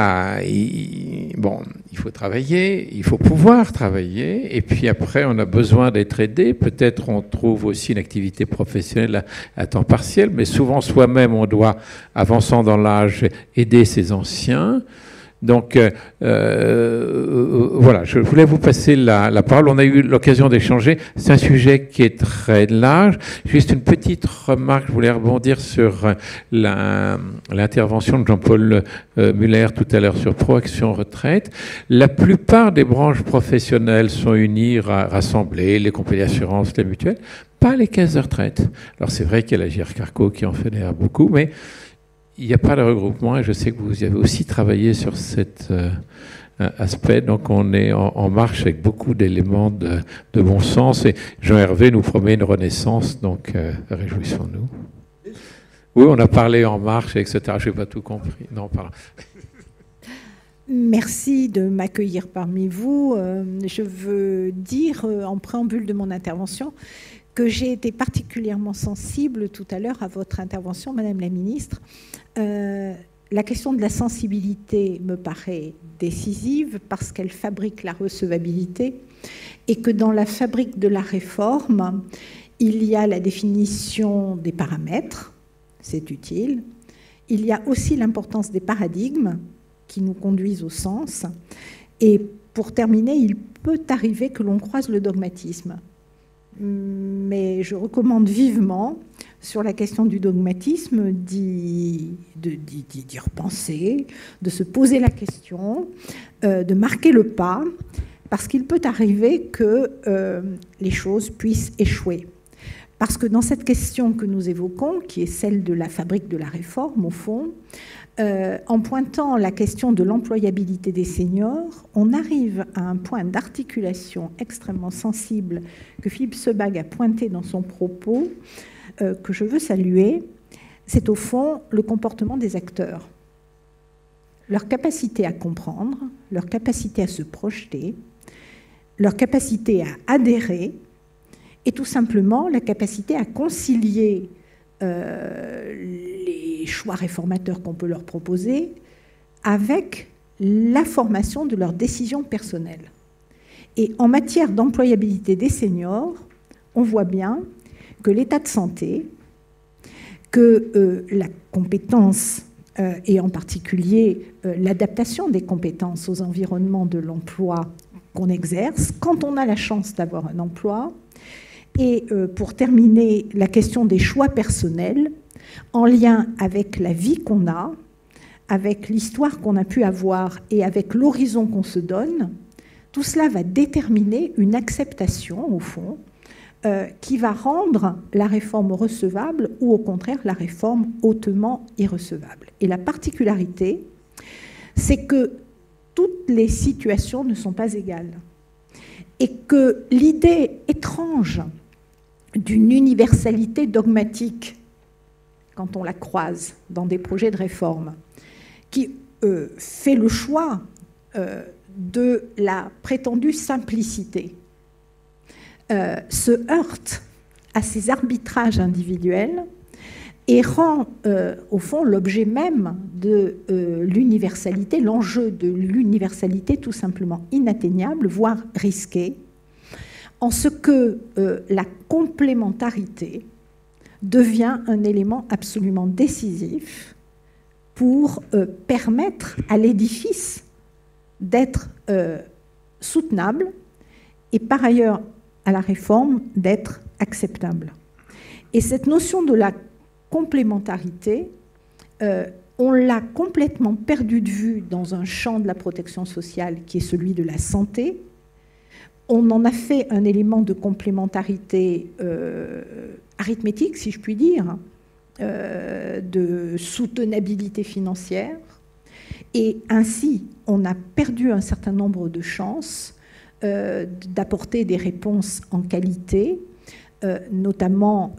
faut travailler, il faut pouvoir travailler, et puis après, on a besoin d'être aidé. Peut-être on trouve aussi une activité professionnelle à temps partiel, mais souvent soi-même, on doit, avançant dans l'âge, aider ses anciens. Donc, voilà, je voulais vous passer la parole. On a eu l'occasion d'échanger. C'est un sujet qui est très large. Juste une petite remarque. Je voulais rebondir sur l'intervention de Jean-Paul Muller tout à l'heure sur Proaction Retraite. La plupart des branches professionnelles sont unies, rassemblées, les compagnies d'assurance, les mutuelles, pas les caisses de retraite. Alors, c'est vrai qu'il y a la GIR Carco qui en fédère beaucoup, mais il n'y a pas de regroupement et je sais que vous avez aussi travaillé sur cet aspect. Donc on est en marche avec beaucoup d'éléments de bon sens et Jean-Hervé nous promet une renaissance, donc réjouissons-nous. Oui, on a parlé en marche, etc. Je n'ai pas tout compris. Non, pardon. Merci de m'accueillir parmi vous. Je veux dire en préambule de mon intervention que j'ai été particulièrement sensible tout à l'heure à votre intervention, Madame la Ministre. La question de la sensibilité me paraît décisive parce qu'elle fabrique la recevabilité et que dans la fabrique de la réforme, il y a la définition des paramètres, c'est utile. Il y a aussi l'importance des paradigmes qui nous conduisent au sens. Et pour terminer, il peut arriver que l'on croise le dogmatisme. Mais je recommande vivement, sur la question du dogmatisme, d'y repenser, de se poser la question, de marquer le pas, parce qu'il peut arriver que les choses puissent échouer. Parce que dans cette question que nous évoquons, qui est celle de la fabrique de la réforme, au fond, en pointant la question de l'employabilité des seniors, on arrive à un point d'articulation extrêmement sensible que Philippe Sebag a pointé dans son propos, que je veux saluer. C'est au fond le comportement des acteurs. Leur capacité à comprendre, leur capacité à se projeter, leur capacité à adhérer et tout simplement la capacité à concilier les choix réformateurs qu'on peut leur proposer avec la formation de leurs décisions personnelles. Et en matière d'employabilité des seniors, on voit bien que l'état de santé, que la compétence, et en particulier l'adaptation des compétences aux environnements de l'emploi qu'on exerce, quand on a la chance d'avoir un emploi, et pour terminer, la question des choix personnels en lien avec la vie qu'on a, avec l'histoire qu'on a pu avoir et avec l'horizon qu'on se donne, tout cela va déterminer une acceptation, au fond, qui va rendre la réforme recevable ou au contraire la réforme hautement irrecevable. Et la particularité, c'est que toutes les situations ne sont pas égales et que l'idée étrange d'une universalité dogmatique, quand on la croise dans des projets de réforme, qui fait le choix de la prétendue simplicité, se heurte à ces arbitrages individuels et rend, au fond, l'objet même de l'universalité, l'enjeu de l'universalité tout simplement inatteignable, voire risqué, en ce que la complémentarité devient un élément absolument décisif pour permettre à l'édifice d'être soutenable et par ailleurs à la réforme d'être acceptable. Et cette notion de la complémentarité, on l'a complètement perdue de vue dans un champ de la protection sociale qui est celui de la santé. On en a fait un élément de complémentarité arithmétique, si je puis dire, de soutenabilité financière. Et ainsi, on a perdu un certain nombre de chances d'apporter des réponses en qualité, notamment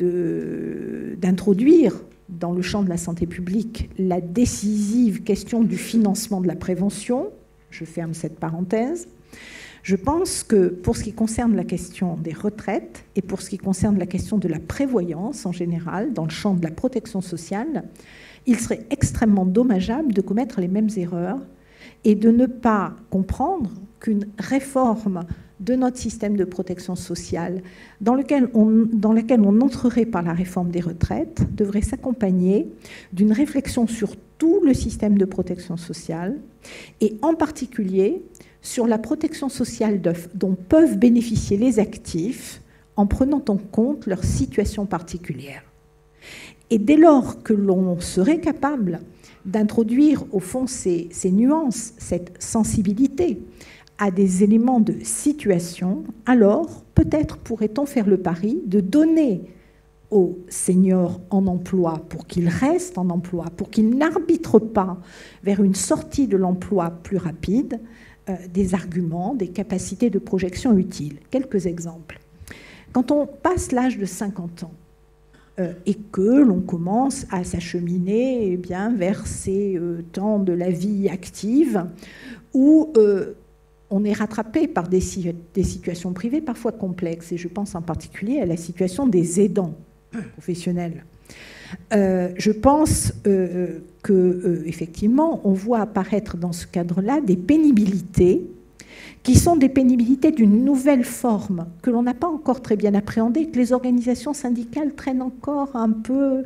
d'introduire dans le champ de la santé publique la décisive question du financement de la prévention. Je ferme cette parenthèse. Je pense que pour ce qui concerne la question des retraites et pour ce qui concerne la question de la prévoyance en général, dans le champ de la protection sociale, il serait extrêmement dommageable de commettre les mêmes erreurs et de ne pas comprendre qu'une réforme de notre système de protection sociale, dans laquelle on entrerait par la réforme des retraites, devrait s'accompagner d'une réflexion sur tout le système de protection sociale et en particulier sur la protection sociale dont peuvent bénéficier les actifs en prenant en compte leur situation particulière. Et dès lors que l'on serait capable d'introduire au fond ces nuances, cette sensibilité à des éléments de situation, alors peut-être pourrait-on faire le pari de donner aux seniors en emploi pour qu'ils restent en emploi, pour qu'ils n'arbitrent pas vers une sortie de l'emploi plus rapide, des arguments, des capacités de projection utiles. Quelques exemples. Quand on passe l'âge de 50 ans, et que l'on commence à s'acheminer vers ces temps de la vie active où on est rattrapé par des situations privées parfois complexes, et je pense en particulier à la situation des aidants professionnels. Je pense qu'effectivement, on voit apparaître dans ce cadre-là des pénibilités qui sont des pénibilités d'une nouvelle forme que l'on n'a pas encore très bien appréhendée, que les organisations syndicales traînent encore un peu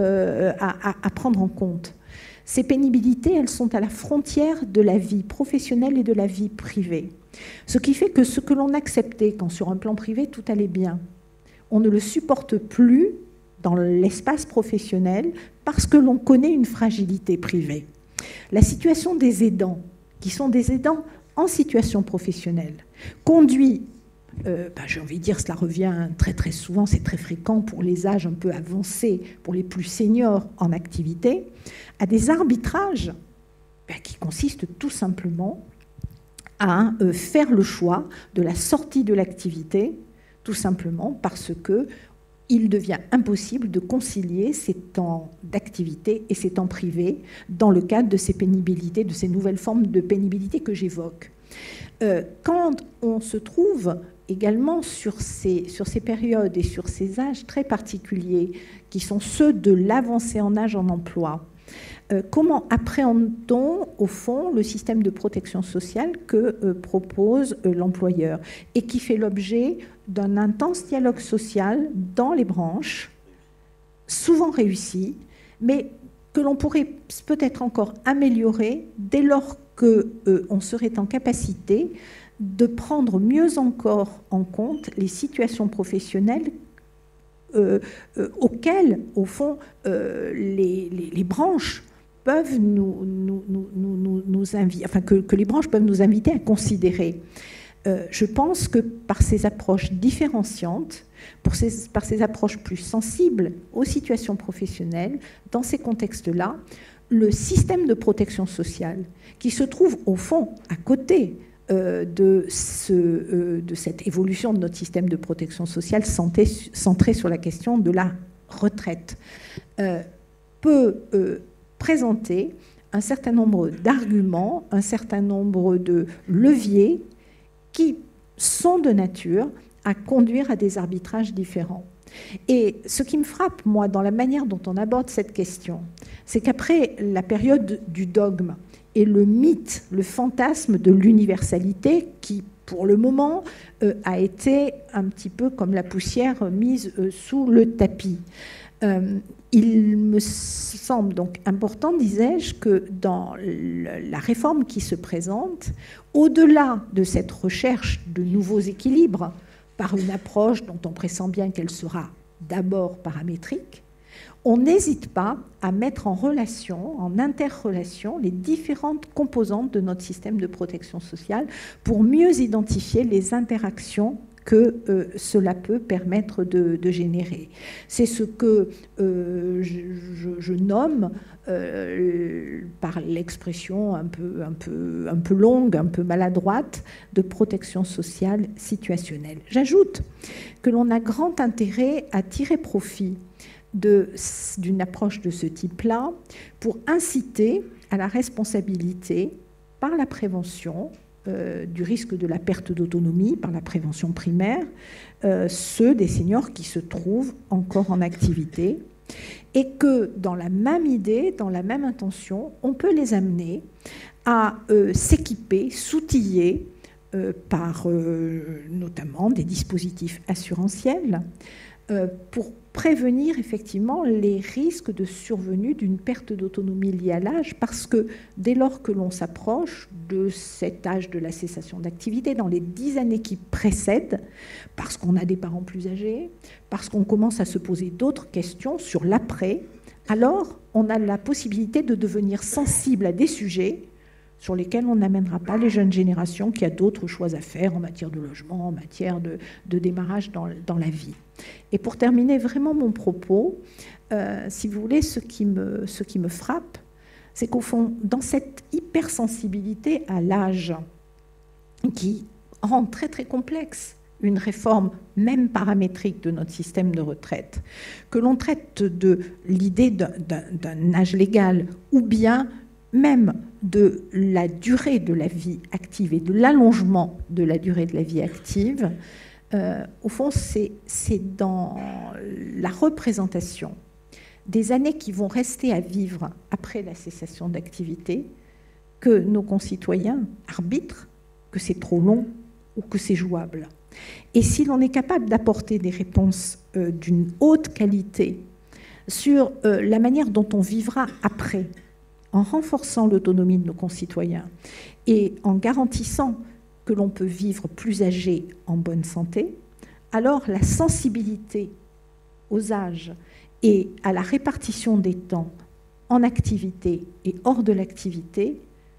à prendre en compte. Ces pénibilités, elles sont à la frontière de la vie professionnelle et de la vie privée. Ce qui fait que ce que l'on acceptait quand sur un plan privé tout allait bien, on ne le supporte plus dans l'espace professionnel parce que l'on connaît une fragilité privée. La situation des aidants, qui sont des aidants en situation professionnelle, conduit, j'ai envie de dire, cela revient très très souvent, c'est très fréquent pour les âges un peu avancés, pour les plus seniors en activité, à des arbitrages qui consistent tout simplement à faire le choix de la sortie de l'activité, tout simplement parce que il devient impossible de concilier ces temps d'activité et ces temps privés dans le cadre de ces pénibilités, de ces nouvelles formes de pénibilité que j'évoque. Quand on se trouve également sur ces périodes et sur ces âges très particuliers qui sont ceux de l'avancée en âge en emploi, comment appréhende-t-on, au fond, le système de protection sociale que propose l'employeur et qui fait l'objet d'un intense dialogue social dans les branches, souvent réussi, mais que l'on pourrait peut-être encore améliorer dès lors qu'on serait en capacité de prendre mieux encore en compte les situations professionnelles auxquelles, au fond, les branches peuvent nous inviter, enfin que les branches peuvent nous inviter à considérer. Je pense que par ces approches différenciantes, par ces approches plus sensibles aux situations professionnelles, dans ces contextes-là, le système de protection sociale, qui se trouve au fond à côté de cette évolution de notre système de protection sociale centré sur la question de la retraite, peut présenter un certain nombre d'arguments, un certain nombre de leviers qui sont de nature à conduire à des arbitrages différents. Et ce qui me frappe, moi, dans la manière dont on aborde cette question, c'est qu'après la période du dogme et le mythe, le fantasme de l'universalité qui, pour le moment, a été un petit peu comme la poussière mise sous le tapis. Il me semble donc important, disais-je, que dans la réforme qui se présente, au-delà de cette recherche de nouveaux équilibres, par une approche dont on pressent bien qu'elle sera d'abord paramétrique, on n'hésite pas à mettre en relation, en interrelation, les différentes composantes de notre système de protection sociale pour mieux identifier les interactions que cela peut permettre de générer. C'est ce que je nomme, par l'expression un peu longue, un peu maladroite, de protection sociale situationnelle. J'ajoute que l'on a grand intérêt à tirer profit d'une approche de ce type-là pour inciter à la responsabilité par la prévention du risque de la perte d'autonomie, par la prévention primaire, ceux des seniors qui se trouvent encore en activité, et que dans la même idée, dans la même intention, on peut les amener à s'équiper, s'outiller par notamment des dispositifs assurantiels pour prévenir effectivement les risques de survenue d'une perte d'autonomie liée à l'âge, parce que dès lors que l'on s'approche de cet âge de la cessation d'activité, dans les 10 années qui précèdent, parce qu'on a des parents plus âgés, parce qu'on commence à se poser d'autres questions sur l'après, alors on a la possibilité de devenir sensible à des sujets sur lesquels on n'amènera pas les jeunes générations qui a d'autres choix à faire en matière de logement, en matière de démarrage dans la vie. Et pour terminer vraiment mon propos, si vous voulez, ce qui me frappe, c'est qu'au fond, dans cette hypersensibilité à l'âge qui rend très très complexe une réforme même paramétrique de notre système de retraite, que l'on traite de l'idée d'un âge légal ou bien même de la durée de la vie active et de l'allongement de la durée de la vie active, au fond, c'est dans la représentation des années qui vont rester à vivre après la cessation d'activité que nos concitoyens arbitrent que c'est trop long ou que c'est jouable. Et si l'on est capable d'apporter des réponses d'une haute qualité sur la manière dont on vivra après, en renforçant l'autonomie de nos concitoyens et en garantissant que l'on peut vivre plus âgé en bonne santé, alors la sensibilité aux âges et à la répartition des temps en activité et hors de l'activité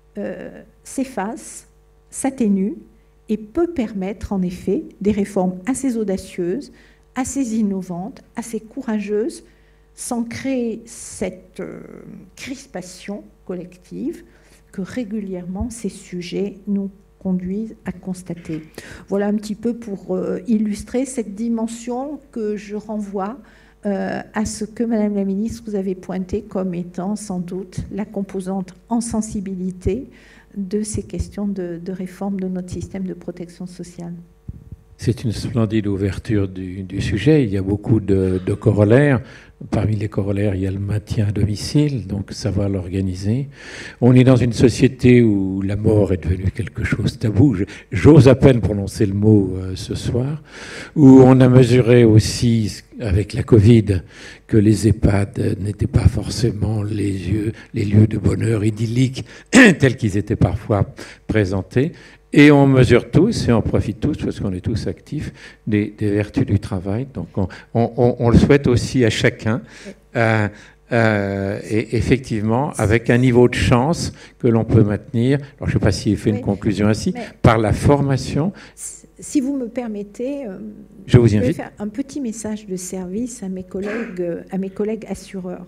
s'efface, s'atténue et peut permettre en effet des réformes assez audacieuses, assez innovantes, assez courageuses, sans créer cette crispation collective que régulièrement ces sujets nous conduisent à constater. Voilà un petit peu pour illustrer cette dimension que je renvoie à ce que, Madame la Ministre, vous avez pointé comme étant sans doute la composante en sensibilité de ces questions de réforme de notre système de protection sociale. C'est une splendide ouverture du sujet. Il y a beaucoup de corollaires. Parmi les corollaires, il y a le maintien à domicile, donc savoir l'organiser. On est dans une société où la mort est devenue quelque chose de tabou. J'ose à peine prononcer le mot ce soir. Où on a mesuré aussi, avec la Covid, que les EHPAD n'étaient pas forcément les lieux de bonheur idylliques tels qu'ils étaient parfois présentés. Et on mesure tous, et on profite tous, parce qu'on est tous actifs, des vertus du travail. Donc on le souhaite aussi à chacun, et effectivement, avec un niveau de chance que l'on peut maintenir. Alors je ne sais pas s'il fait une conclusion ainsi, par la formation. Si vous me permettez, je vous invite. Faire un petit message de service à mes collègues assureurs.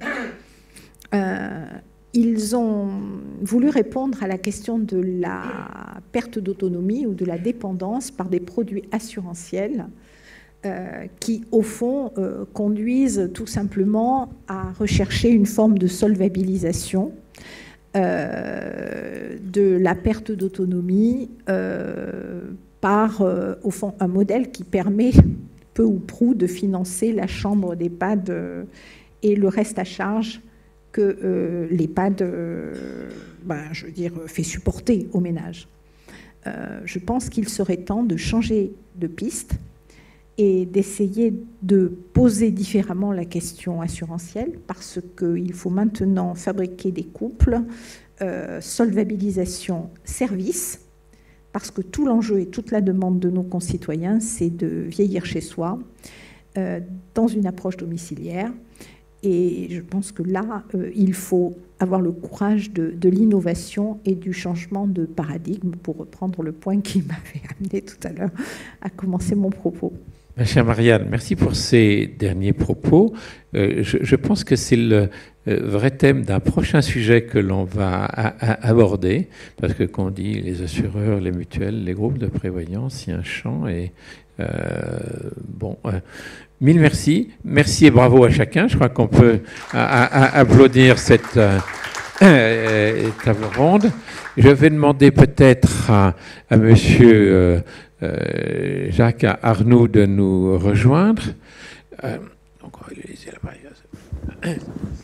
Ils ont voulu répondre à la question de la perte d'autonomie ou de la dépendance par des produits assurantiels qui, au fond, conduisent tout simplement à rechercher une forme de solvabilisation de la perte d'autonomie par, au fond, un modèle qui permet peu ou prou de financer la chambre d'EHPAD et le reste à charge que l'EHPAD je veux dire, fait supporter aux ménages. Je pense qu'il serait temps de changer de piste et d'essayer de poser différemment la question assurantielle, parce qu'il faut maintenant fabriquer des couples, solvabilisation service, parce que tout l'enjeu et toute la demande de nos concitoyens, c'est de vieillir chez soi, dans une approche domiciliaire. Et je pense que là, il faut avoir le courage de l'innovation et du changement de paradigme, pour reprendre le point qui m'avait amené tout à l'heure à commencer mon propos. Ma chère Marianne, merci pour ces derniers propos. Je pense que c'est le vrai thème d'un prochain sujet que l'on va aborder, parce que qu'on dit les assureurs, les mutuelles, les groupes de prévoyance, il y a un champ. Et mille merci. Merci et bravo à chacun. Je crois qu'on peut applaudir cette table ronde. Je vais demander peut-être à monsieur Jacques Arnoux de nous rejoindre. Donc on va lui laisser la parole.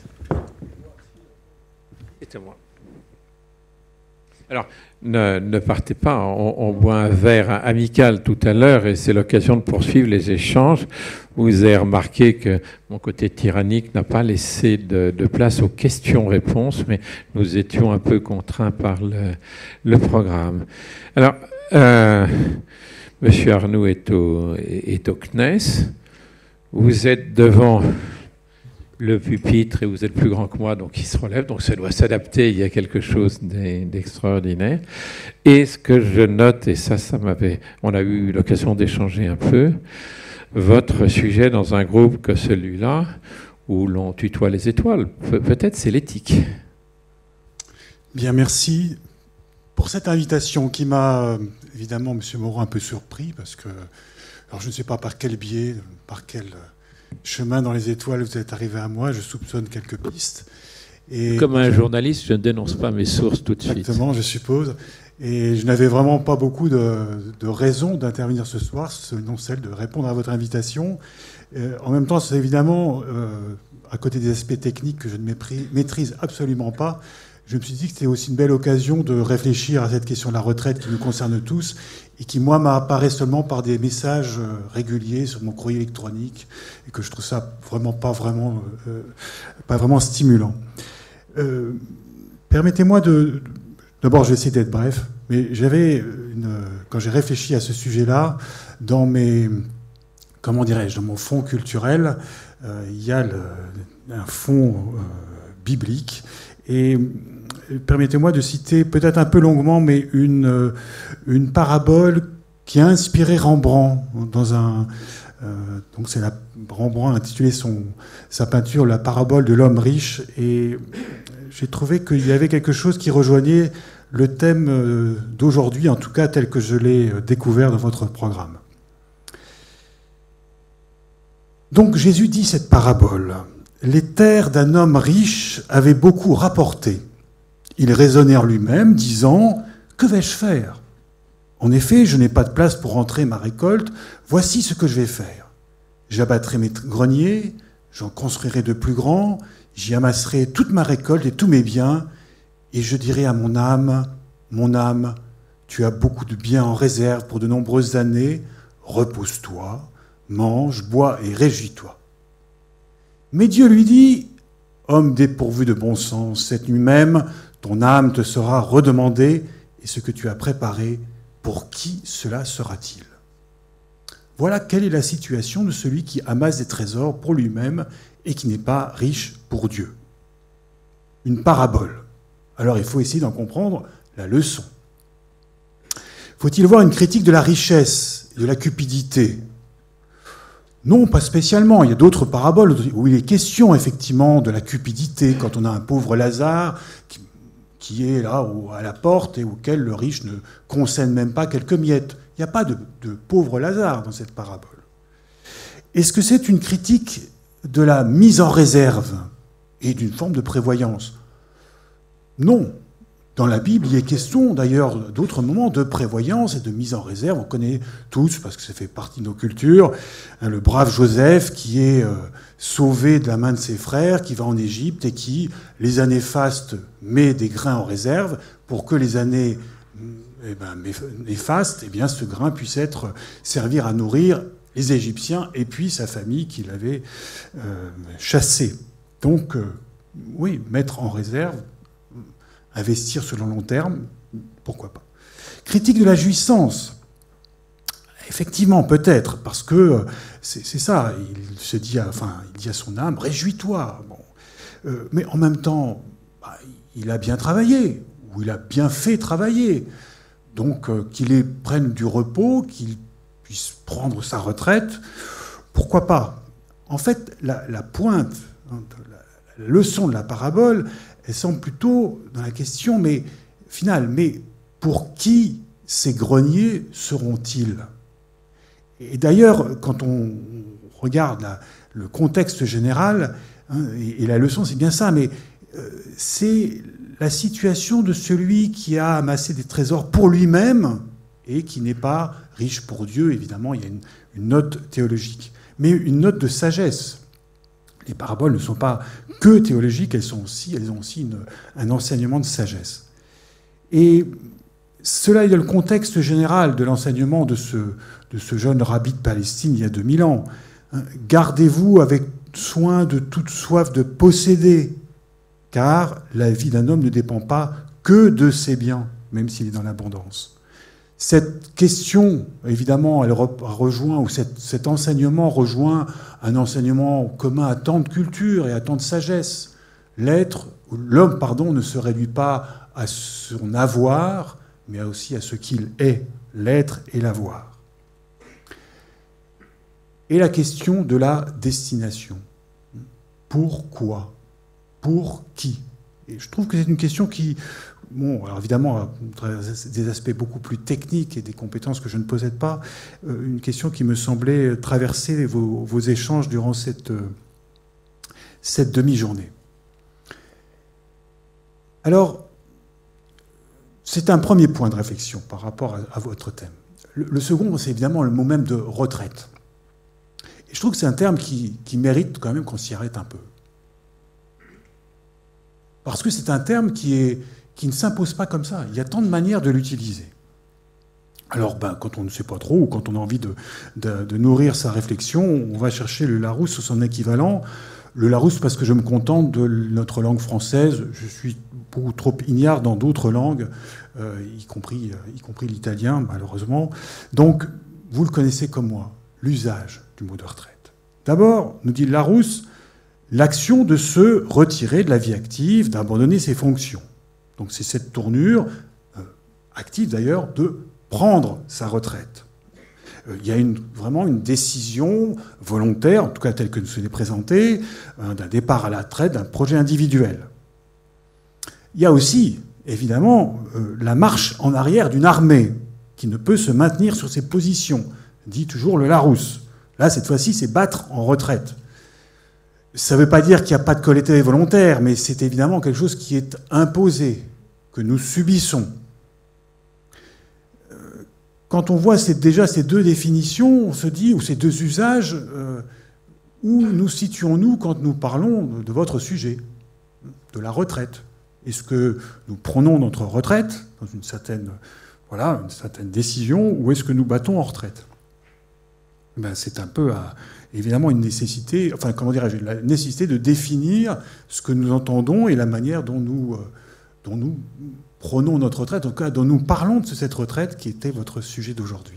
C'est à moi. Alors, ne partez pas, on boit un verre amical tout à l'heure et c'est l'occasion de poursuivre les échanges. Vous avez remarqué que mon côté tyrannique n'a pas laissé de place aux questions-réponses, mais nous étions un peu contraints par le programme. Alors, Monsieur Arnoux est au CNES. Vous êtes devant le pupitre et vous êtes plus grand que moi, donc il se relève, donc ça doit s'adapter, il y a quelque chose d'extraordinaire. Et ce que je note, et on a eu l'occasion d'échanger un peu, votre sujet dans un groupe que celui-là, où l'on tutoie les étoiles, peut-être c'est l'éthique. Bien, merci pour cette invitation qui m'a, évidemment, Monsieur Moreau, un peu surpris, parce que, alors je ne sais pas par quel biais, par quel chemin dans les étoiles vous êtes arrivé à moi, je soupçonne quelques pistes. Et comme un journaliste, je ne dénonce pas mes sources tout de suite. Exactement, je suppose. Et je n'avais vraiment pas beaucoup de raisons d'intervenir ce soir, sinon celle de répondre à votre invitation. En même temps, c'est évidemment, à côté des aspects techniques que je ne maîtrise absolument pas, je me suis dit que c'était aussi une belle occasion de réfléchir à cette question de la retraite qui nous concerne tous et qui, moi, m'apparaît seulement par des messages réguliers sur mon courrier électronique et que je trouve ça vraiment pas vraiment stimulant. Permettez-moi d'abord, je vais essayer d'être bref, mais quand j'ai réfléchi à ce sujet-là, dans mon fond culturel, il y a un fond biblique. Et permettez-moi de citer, peut-être un peu longuement, mais une parabole qui a inspiré Rembrandt donc c'est Rembrandt a intitulé sa peinture La parabole de l'homme riche, et j'ai trouvé qu'il y avait quelque chose qui rejoignait le thème d'aujourd'hui, en tout cas tel que je l'ai découvert dans votre programme. Donc Jésus dit cette parabole. Les terres d'un homme riche avaient beaucoup rapporté. Il raisonnait en lui-même, disant « Que vais-je faire ? En effet, je n'ai pas de place pour rentrer ma récolte. Voici ce que je vais faire. J'abattrai mes greniers, j'en construirai de plus grands, j'y amasserai toute ma récolte et tous mes biens, et je dirai à mon âme, tu as beaucoup de biens en réserve pour de nombreuses années, repose-toi, mange, bois et réjouis-toi. » Mais Dieu lui dit, « Homme dépourvu de bon sens, cette nuit même, ton âme te sera redemandée, et ce que tu as préparé, pour qui cela sera-t-il » Voilà quelle est la situation de celui qui amasse des trésors pour lui-même et qui n'est pas riche pour Dieu. Une parabole. Alors il faut essayer d'en comprendre la leçon. Faut-il voir une critique de la richesse et de la cupidité ? Non, pas spécialement. Il y a d'autres paraboles où il est question effectivement de la cupidité, quand on a un pauvre Lazare qui est là à la porte et auquel le riche ne consaigne même pas quelques miettes. Il n'y a pas de pauvre Lazare dans cette parabole. Est-ce que c'est une critique de la mise en réserve et d'une forme de prévoyance ? Non. Dans la Bible, il est question, d'ailleurs, d'autres moments de prévoyance et de mise en réserve. On connaît tous, parce que ça fait partie de nos cultures, le brave Joseph qui est sauvé de la main de ses frères, qui va en Égypte et qui, les années fastes, met des grains en réserve pour que les années néfastes, ce grain puisse servir à nourrir les Égyptiens et puis sa famille qui l'avait chassé. Donc, oui, mettre en réserve, investir sur le long terme, pourquoi pas. Critique de la jouissance. Effectivement, peut-être, parce que c'est ça, il se dit, il dit à son âme, réjouis-toi. Bon. Mais en même temps, il a bien travaillé, ou il a bien fait travailler. Donc, qu'il prenne du repos, qu'il puisse prendre sa retraite, pourquoi pas. En fait, la pointe, la leçon de la parabole, elle semble plutôt dans la question finale. Mais pour qui ces greniers seront-ils? Et d'ailleurs, quand on regarde le contexte général, et la leçon, c'est bien ça, mais c'est la situation de celui qui a amassé des trésors pour lui-même et qui n'est pas riche pour Dieu. Évidemment, il y a une note théologique, mais une note de sagesse. Les paraboles ne sont pas que théologiques, elles ont aussi un enseignement de sagesse. Et cela est dans le contexte général de l'enseignement de ce jeune rabbi de Palestine il y a 2000 ans. Gardez-vous avec soin de toute soif de posséder, car la vie d'un homme ne dépend pas que de ses biens, même s'il est dans l'abondance. Cette question, évidemment, elle rejoint, ou cet enseignement rejoint un enseignement commun à tant de culture et à tant de sagesse. L'homme, ne se réduit pas à son avoir, mais aussi à ce qu'il est, l'être et l'avoir. Et la question de la destination. Pourquoi? Pour qui? Et je trouve que c'est une question qui, alors évidemment, des aspects beaucoup plus techniques et des compétences que je ne possède pas, une question qui me semblait traverser vos échanges durant cette demi-journée. Alors, c'est un premier point de réflexion par rapport à votre thème. Le second, c'est évidemment le mot même de retraite. Et je trouve que c'est un terme qui mérite quand même qu'on s'y arrête un peu. Parce que c'est un terme qui ne s'impose pas comme ça. Il y a tant de manières de l'utiliser. Alors, quand on ne sait pas trop, ou quand on a envie de nourrir sa réflexion, on va chercher le Larousse ou son équivalent. Le Larousse parce que je me contente de notre langue française. Je suis beaucoup trop ignare dans d'autres langues, y compris l'italien, malheureusement. Donc, vous le connaissez comme moi, l'usage du mot de retraite. D'abord, nous dit Larousse, l'action de se retirer de la vie active, d'abandonner ses fonctions. Donc c'est cette tournure, active d'ailleurs, de prendre sa retraite. Il y a vraiment une décision volontaire, en tout cas telle que nous se l'est présentée, d'un départ à la retraite, d'un projet individuel. Il y a aussi, évidemment, la marche en arrière d'une armée qui ne peut se maintenir sur ses positions, dit toujours le Larousse. Là, cette fois-ci, c'est battre en retraite. Ça ne veut pas dire qu'il n'y a pas de collecté volontaire, mais c'est évidemment quelque chose qui est imposé, que nous subissons. Quand on voit déjà ces deux définitions, on se dit, ou ces deux usages, où nous situons-nous quand nous parlons de votre sujet, de la retraite? Est-ce que nous prenons notre retraite dans une certaine décision, ou est-ce que nous battons en retraite? C'est un peu, évidemment, une nécessité, la nécessité de définir ce que nous entendons et la manière dont nous prenons notre retraite, en tout cas dont nous parlons de cette retraite qui était votre sujet d'aujourd'hui.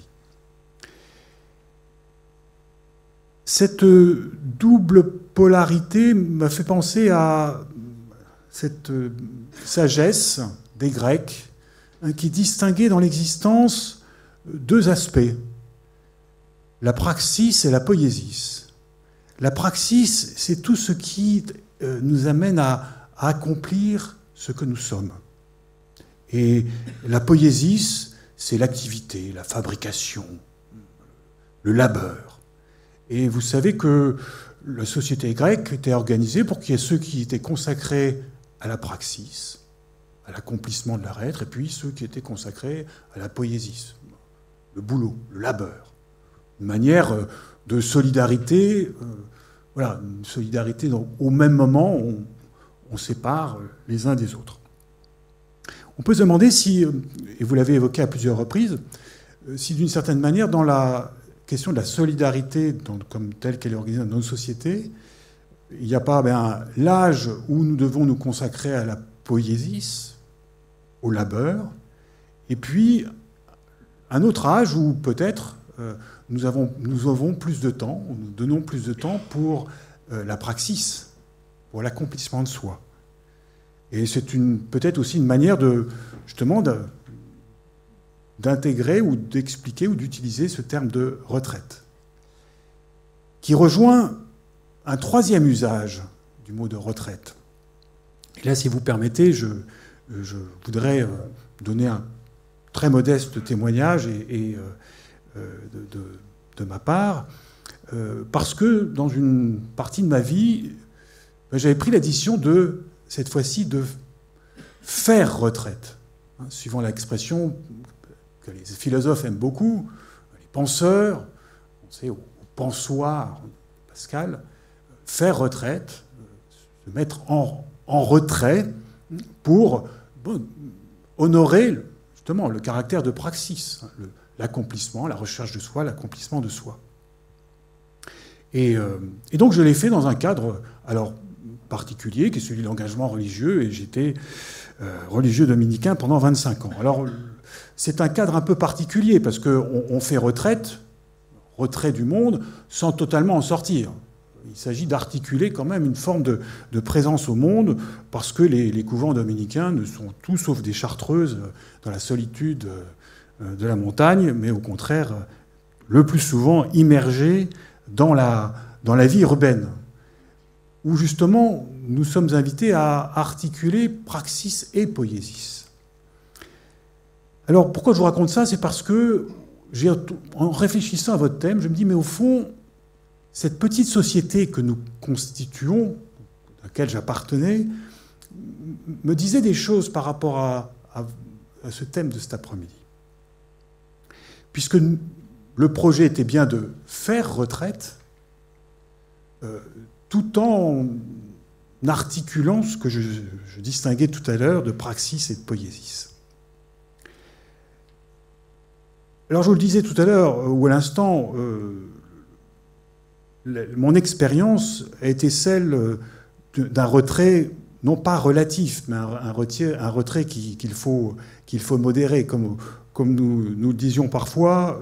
Cette double polarité m'a fait penser à cette sagesse des Grecs qui distinguait dans l'existence deux aspects, la praxis et la poiesis. La praxis, c'est tout ce qui nous amène à accomplir ce que nous sommes. Et la poiesis, c'est l'activité, la fabrication, le labeur. Et vous savez que la société grecque était organisée pour qu'il y ait ceux qui étaient consacrés à la praxis à l'accomplissement de la retraite, et puis ceux qui étaient consacrés à la poésie, le boulot, le labeur. Une manière de solidarité, voilà, une solidarité dont, au même moment, on sépare les uns des autres. On peut se demander si, et vous l'avez évoqué à plusieurs reprises, si d'une certaine manière, dans la question de la solidarité, comme telle qu'elle est organisée dans nos sociétés, il n'y a pas l'âge où nous devons nous consacrer à la poésie, au labeur, et puis un autre âge où peut-être nous avons plus de temps, nous donnons plus de temps pour la praxis, pour l'accomplissement de soi. Et c'est peut-être aussi une manière justement d'intégrer ou d'expliquer ou d'utiliser ce terme de retraite, qui rejoint un troisième usage du mot de retraite. Et là, si vous permettez, je voudrais donner un très modeste témoignage de ma part, parce que dans une partie de ma vie, j'avais pris la décision cette fois-ci, de faire retraite. Suivant l'expression que les philosophes aiment beaucoup, les penseurs, on sait au pensoir, Pascal, faire retraite, se mettre en retrait pour honorer justement le caractère de praxis, l'accomplissement, la recherche de soi, l'accomplissement de soi. Et donc je l'ai fait dans un cadre particulier, qui est celui de l'engagement religieux, et j'étais religieux dominicain pendant 25 ans. Alors c'est un cadre un peu particulier, parce qu'on fait retrait du monde, sans totalement en sortir. Il s'agit d'articuler quand même une forme de présence au monde, parce que les couvents dominicains ne sont tout sauf des chartreuses dans la solitude de la montagne, mais au contraire, le plus souvent immergés dans la vie urbaine, où justement nous sommes invités à articuler praxis et poésis. Alors pourquoi je vous raconte ça? C'est parce que, en réfléchissant à votre thème, je me dis, mais au fond, cette petite société que nous constituons, à laquelle j'appartenais, me disait des choses par rapport à ce thème de cet après-midi. Puisque le projet était bien de faire retraite, tout en articulant ce que je distinguais tout à l'heure de praxis et de poésis. Alors je vous le disais tout à l'heure, ou à l'instant, mon expérience a été celle d'un retrait, non pas relatif, mais un retrait qu'il faut modérer. Comme nous le disions parfois,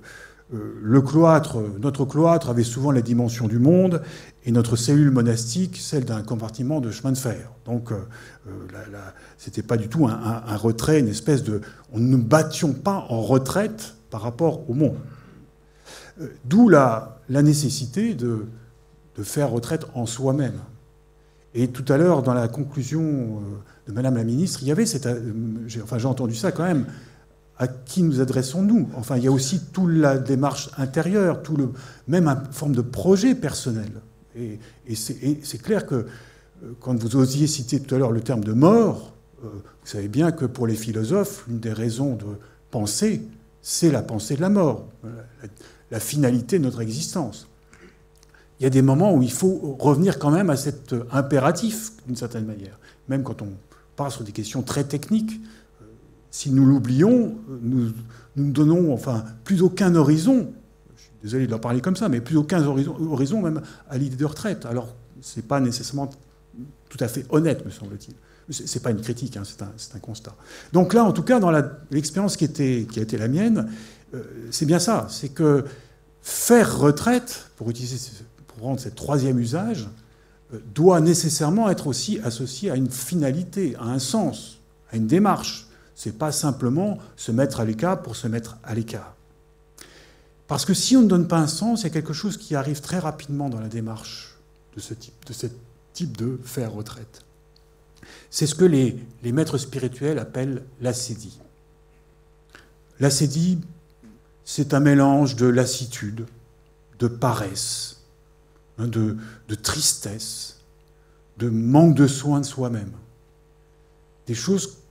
notre cloître avait souvent la dimension du monde, et notre cellule monastique, celle d'un compartiment de chemin de fer. Donc, c'était pas du tout un retrait, une espèce de... On ne nous battions pas en retraite par rapport au monde. D'où la nécessité de faire retraite en soi-même. Et tout à l'heure, dans la conclusion de Madame la Ministre, il y avait j'ai entendu ça quand même. À qui nous adressons-nous? Enfin, il y a aussi toute la démarche intérieure, même une forme de projet personnel. Et c'est clair que quand vous osiez citer tout à l'heure le terme de mort, vous savez bien que pour les philosophes, l'une des raisons de penser, c'est la pensée de la mort, la finalité de notre existence. Il y a des moments où il faut revenir quand même à cet impératif, d'une certaine manière. Même quand on part sur des questions très techniques, si nous l'oublions, nous ne donnons plus aucun horizon, je suis désolé de leur parler comme ça, mais plus aucun horizon même à l'idée de retraite. Alors, ce n'est pas nécessairement tout à fait honnête, me semble-t-il. Ce n'est pas une critique, c'est un constat. Donc là, en tout cas, dans l'expérience qui a été la mienne, c'est bien ça. C'est que faire retraite, pour rendre ce troisième usage, doit nécessairement être aussi associé à une finalité, à un sens, à une démarche. Ce n'est pas simplement se mettre à l'écart pour se mettre à l'écart. Parce que si on ne donne pas un sens, il y a quelque chose qui arrive très rapidement dans la démarche de ce type de faire retraite. C'est ce que les maîtres spirituels appellent l'ascédie. L'ascédie, c'est un mélange de lassitude, de paresse, de tristesse, de manque de soin de soi-même. Des choses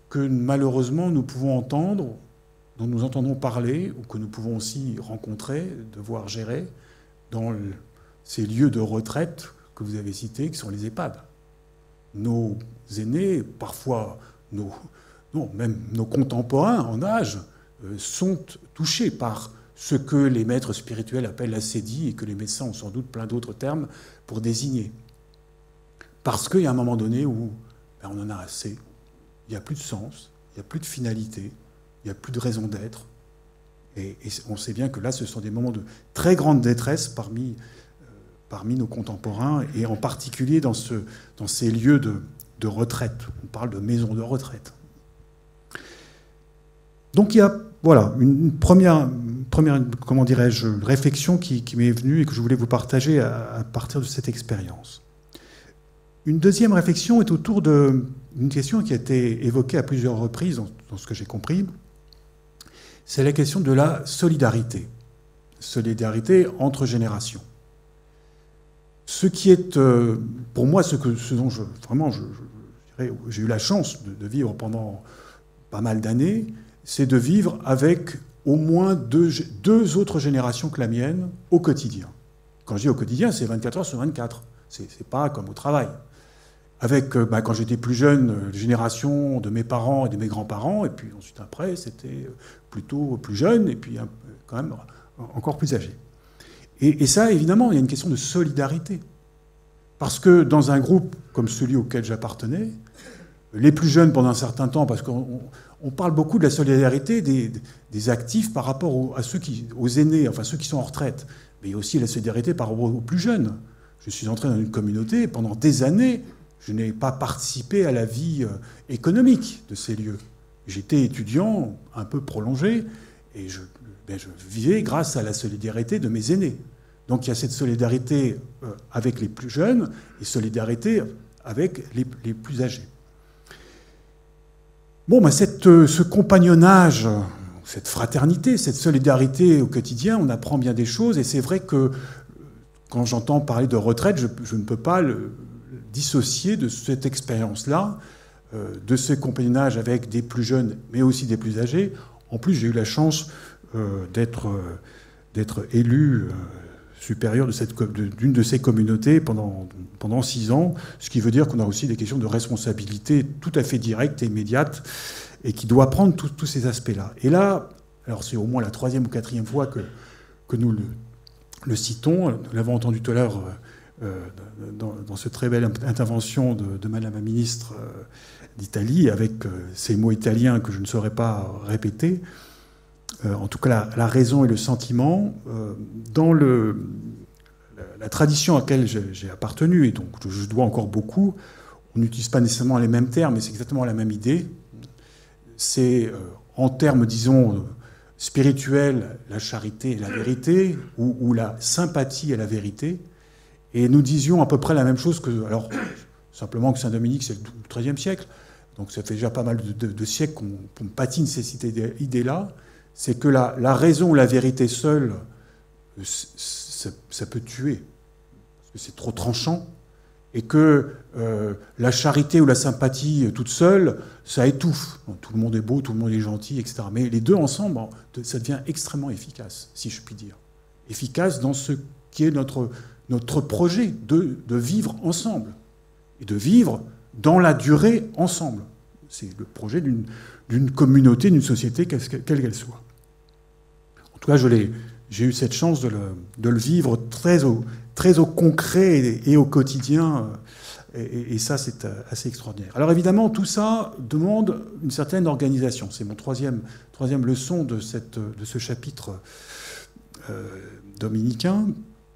que malheureusement nous pouvons entendre, dont nous entendons parler, ou que nous pouvons aussi rencontrer, devoir gérer, dans ces lieux de retraite que vous avez cités, qui sont les EHPAD. Nos aînés, parfois même nos contemporains en âge, sont touchés par ce que les maîtres spirituels appellent la sédie et que les médecins ont sans doute plein d'autres termes pour désigner. Parce qu'il y a un moment donné où on en a assez, il n'y a plus de sens, il n'y a plus de finalité, il n'y a plus de raison d'être. Et on sait bien que là, ce sont des moments de très grande détresse parmi nos contemporains, et en particulier dans ces lieux de retraite. On parle de maisons de retraite. Donc il y a une première comment dirais-je, réflexion qui m'est venue et que je voulais vous partager à partir de cette expérience. Une deuxième réflexion est autour d'une question qui a été évoquée à plusieurs reprises, dans ce que j'ai compris. C'est la question de la solidarité. Solidarité entre générations. Ce qui est, pour moi, ce dont j'ai eu la chance de vivre pendant pas mal d'années, c'est de vivre avec au moins deux autres générations que la mienne au quotidien. Quand je dis au quotidien, c'est 24 heures sur 24. C'est pas comme au travail. Avec, quand j'étais plus jeune, les générations de mes parents et de mes grands-parents, et puis ensuite après, c'était plutôt plus jeune, et puis quand même encore plus âgé. Et ça, évidemment, il y a une question de solidarité. Parce que dans un groupe comme celui auquel j'appartenais, les plus jeunes pendant un certain temps, parce qu'on parle beaucoup de la solidarité des actifs par rapport aux aînés, enfin ceux qui sont en retraite, mais il y a aussi la solidarité par rapport aux plus jeunes. Je suis entré dans une communauté, et pendant des années, je n'ai pas participé à la vie économique de ces lieux. J'étais étudiant un peu prolongé, et je vivais grâce à la solidarité de mes aînés. Donc il y a cette solidarité avec les plus jeunes et solidarité avec les plus âgés. Bon, ce compagnonnage, cette fraternité, cette solidarité au quotidien, on apprend bien des choses. Et c'est vrai que quand j'entends parler de retraite, je ne peux pas le dissocier de cette expérience-là, de ce compagnonnage avec des plus jeunes, mais aussi des plus âgés. En plus, j'ai eu la chance d'être élu supérieur d'une de ces communautés pendant 6 ans, ce qui veut dire qu'on a aussi des questions de responsabilité tout à fait directes et immédiates, et qui doit prendre tous ces aspects-là. Et là, alors c'est au moins la 3e ou 4e fois que nous le citons. Nous l'avons entendu tout à l'heure dans cette très belle intervention de Madame la ministre d'Italie, avec ces mots italiens que je ne saurais pas répéter. En tout cas, la raison et le sentiment, dans la tradition à laquelle j'ai appartenu, et donc je dois encore beaucoup, on n'utilise pas nécessairement les mêmes termes, mais c'est exactement la même idée. C'est, en termes, disons, spirituels, la charité et la vérité, ou la sympathie et la vérité. Et nous disions à peu près la même chose que... Alors, simplement que Saint-Dominique, c'est le XIIIe siècle, donc ça fait déjà pas mal de siècles qu'on patine ces idées-là. C'est que la raison ou la vérité seule, ça peut tuer, parce que c'est trop tranchant, et que la charité ou la sympathie toute seule, ça étouffe. Donc, tout le monde est beau, tout le monde est gentil, etc. Mais les deux ensemble, ça devient extrêmement efficace, si je puis dire. Efficace dans ce qui est notre projet de vivre ensemble, et de vivre dans la durée ensemble. C'est le projet d'une communauté, d'une société, quelle qu'elle soit. En tout cas, j'ai eu cette chance de le vivre très au concret et au quotidien, et ça, c'est assez extraordinaire. Alors évidemment, tout ça demande une certaine organisation. C'est mon troisième leçon de ce chapitre dominicain.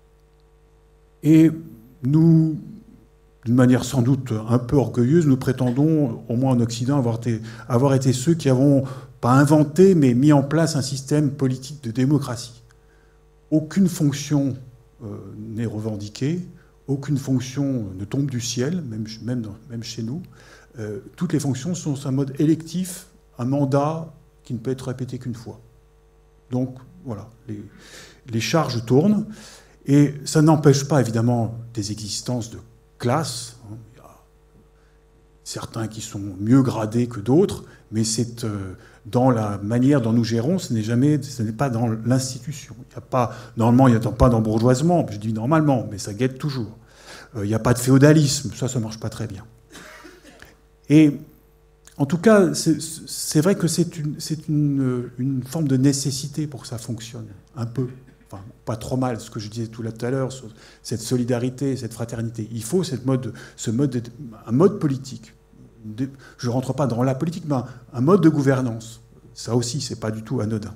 Et nous, d'une manière sans doute un peu orgueilleuse, nous prétendons, au moins en Occident, avoir été ceux qui avons, pas inventé, mais mis en place un système politique de démocratie. Aucune fonction n'est revendiquée, aucune fonction ne tombe du ciel, même chez nous. Toutes les fonctions sont un mode électif, un mandat qui ne peut être répété qu'une fois. Donc, voilà, les charges tournent. Et ça n'empêche pas, évidemment, des existences de classes. certains qui sont mieux gradés que d'autres, mais c'est dans la manière dont nous gérons, ce n'est pas dans l'institution. Il n'y a pas, normalement, il n'y a pas d'embourgeoisement, je dis normalement, mais ça guette toujours. Il n'y a pas de féodalisme, ça ne marche pas très bien. Et en tout cas, c'est vrai que c'est une forme de nécessité pour que ça fonctionne, un peu. Enfin, pas trop mal, ce que je disais tout à l'heure, cette solidarité, cette fraternité. Il faut un mode politique. Je ne rentre pas dans la politique, mais un mode de gouvernance. Ça aussi, ce n'est pas du tout anodin.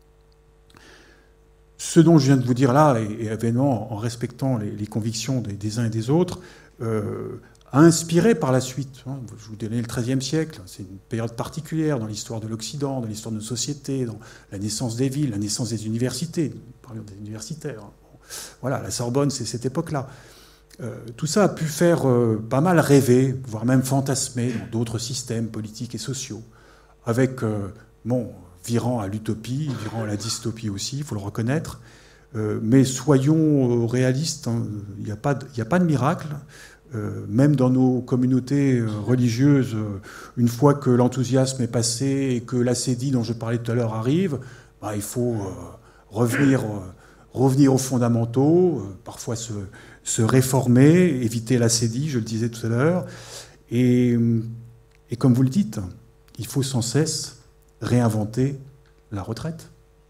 Ce dont je viens de vous dire là, et évidemment en respectant les convictions des uns et des autres, a inspiré par la suite. Je vous donnais le XIIIe siècle, c'est une période particulière dans l'histoire de l'Occident, dans l'histoire de nos sociétés, dans la naissance des villes, la naissance des universités. Parlons des universitaires. Voilà, la Sorbonne, c'est cette époque-là. Tout ça a pu faire pas mal rêver, voire même fantasmer dans d'autres systèmes politiques et sociaux, avec, virant à l'utopie, virant à la dystopie aussi, il faut le reconnaître. Mais soyons réalistes, il n'y a pas de miracle. Même dans nos communautés religieuses, une fois que l'enthousiasme est passé et que l'ascédie dont je parlais tout à l'heure arrive, il faut revenir aux fondamentaux, parfois se réformer, éviter l'ascédie, je le disais tout à l'heure. Et comme vous le dites, il faut sans cesse réinventer la retraite.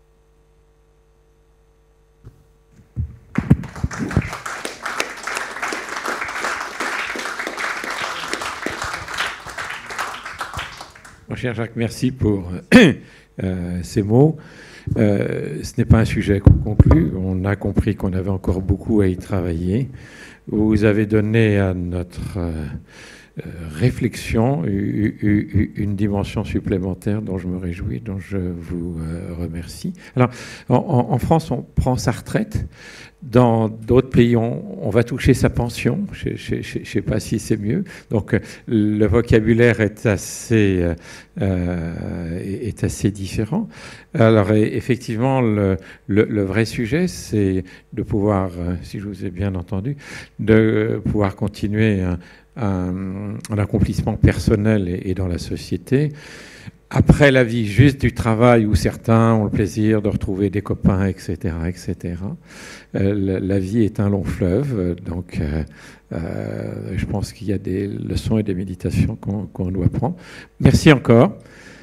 Mon cher Jacques, merci pour ces mots. Ce n'est pas un sujet conclu. On a compris qu'on avait encore beaucoup à y travailler. Vous avez donné à notre réflexion une dimension supplémentaire dont je me réjouis, dont je vous remercie. Alors, en France, on prend sa retraite. Dans d'autres pays, on va toucher sa pension. Je ne sais pas si c'est mieux. Donc, le vocabulaire est assez différent. Alors, effectivement, le vrai sujet, c'est de pouvoir, si je vous ai bien entendu, de pouvoir continuer un accomplissement personnel et dans la société. Après la vie juste du travail où certains ont le plaisir de retrouver des copains, etc., etc., la vie est un long fleuve. Donc, je pense qu'il y a des leçons et des méditations qu'on doit prendre. Merci encore.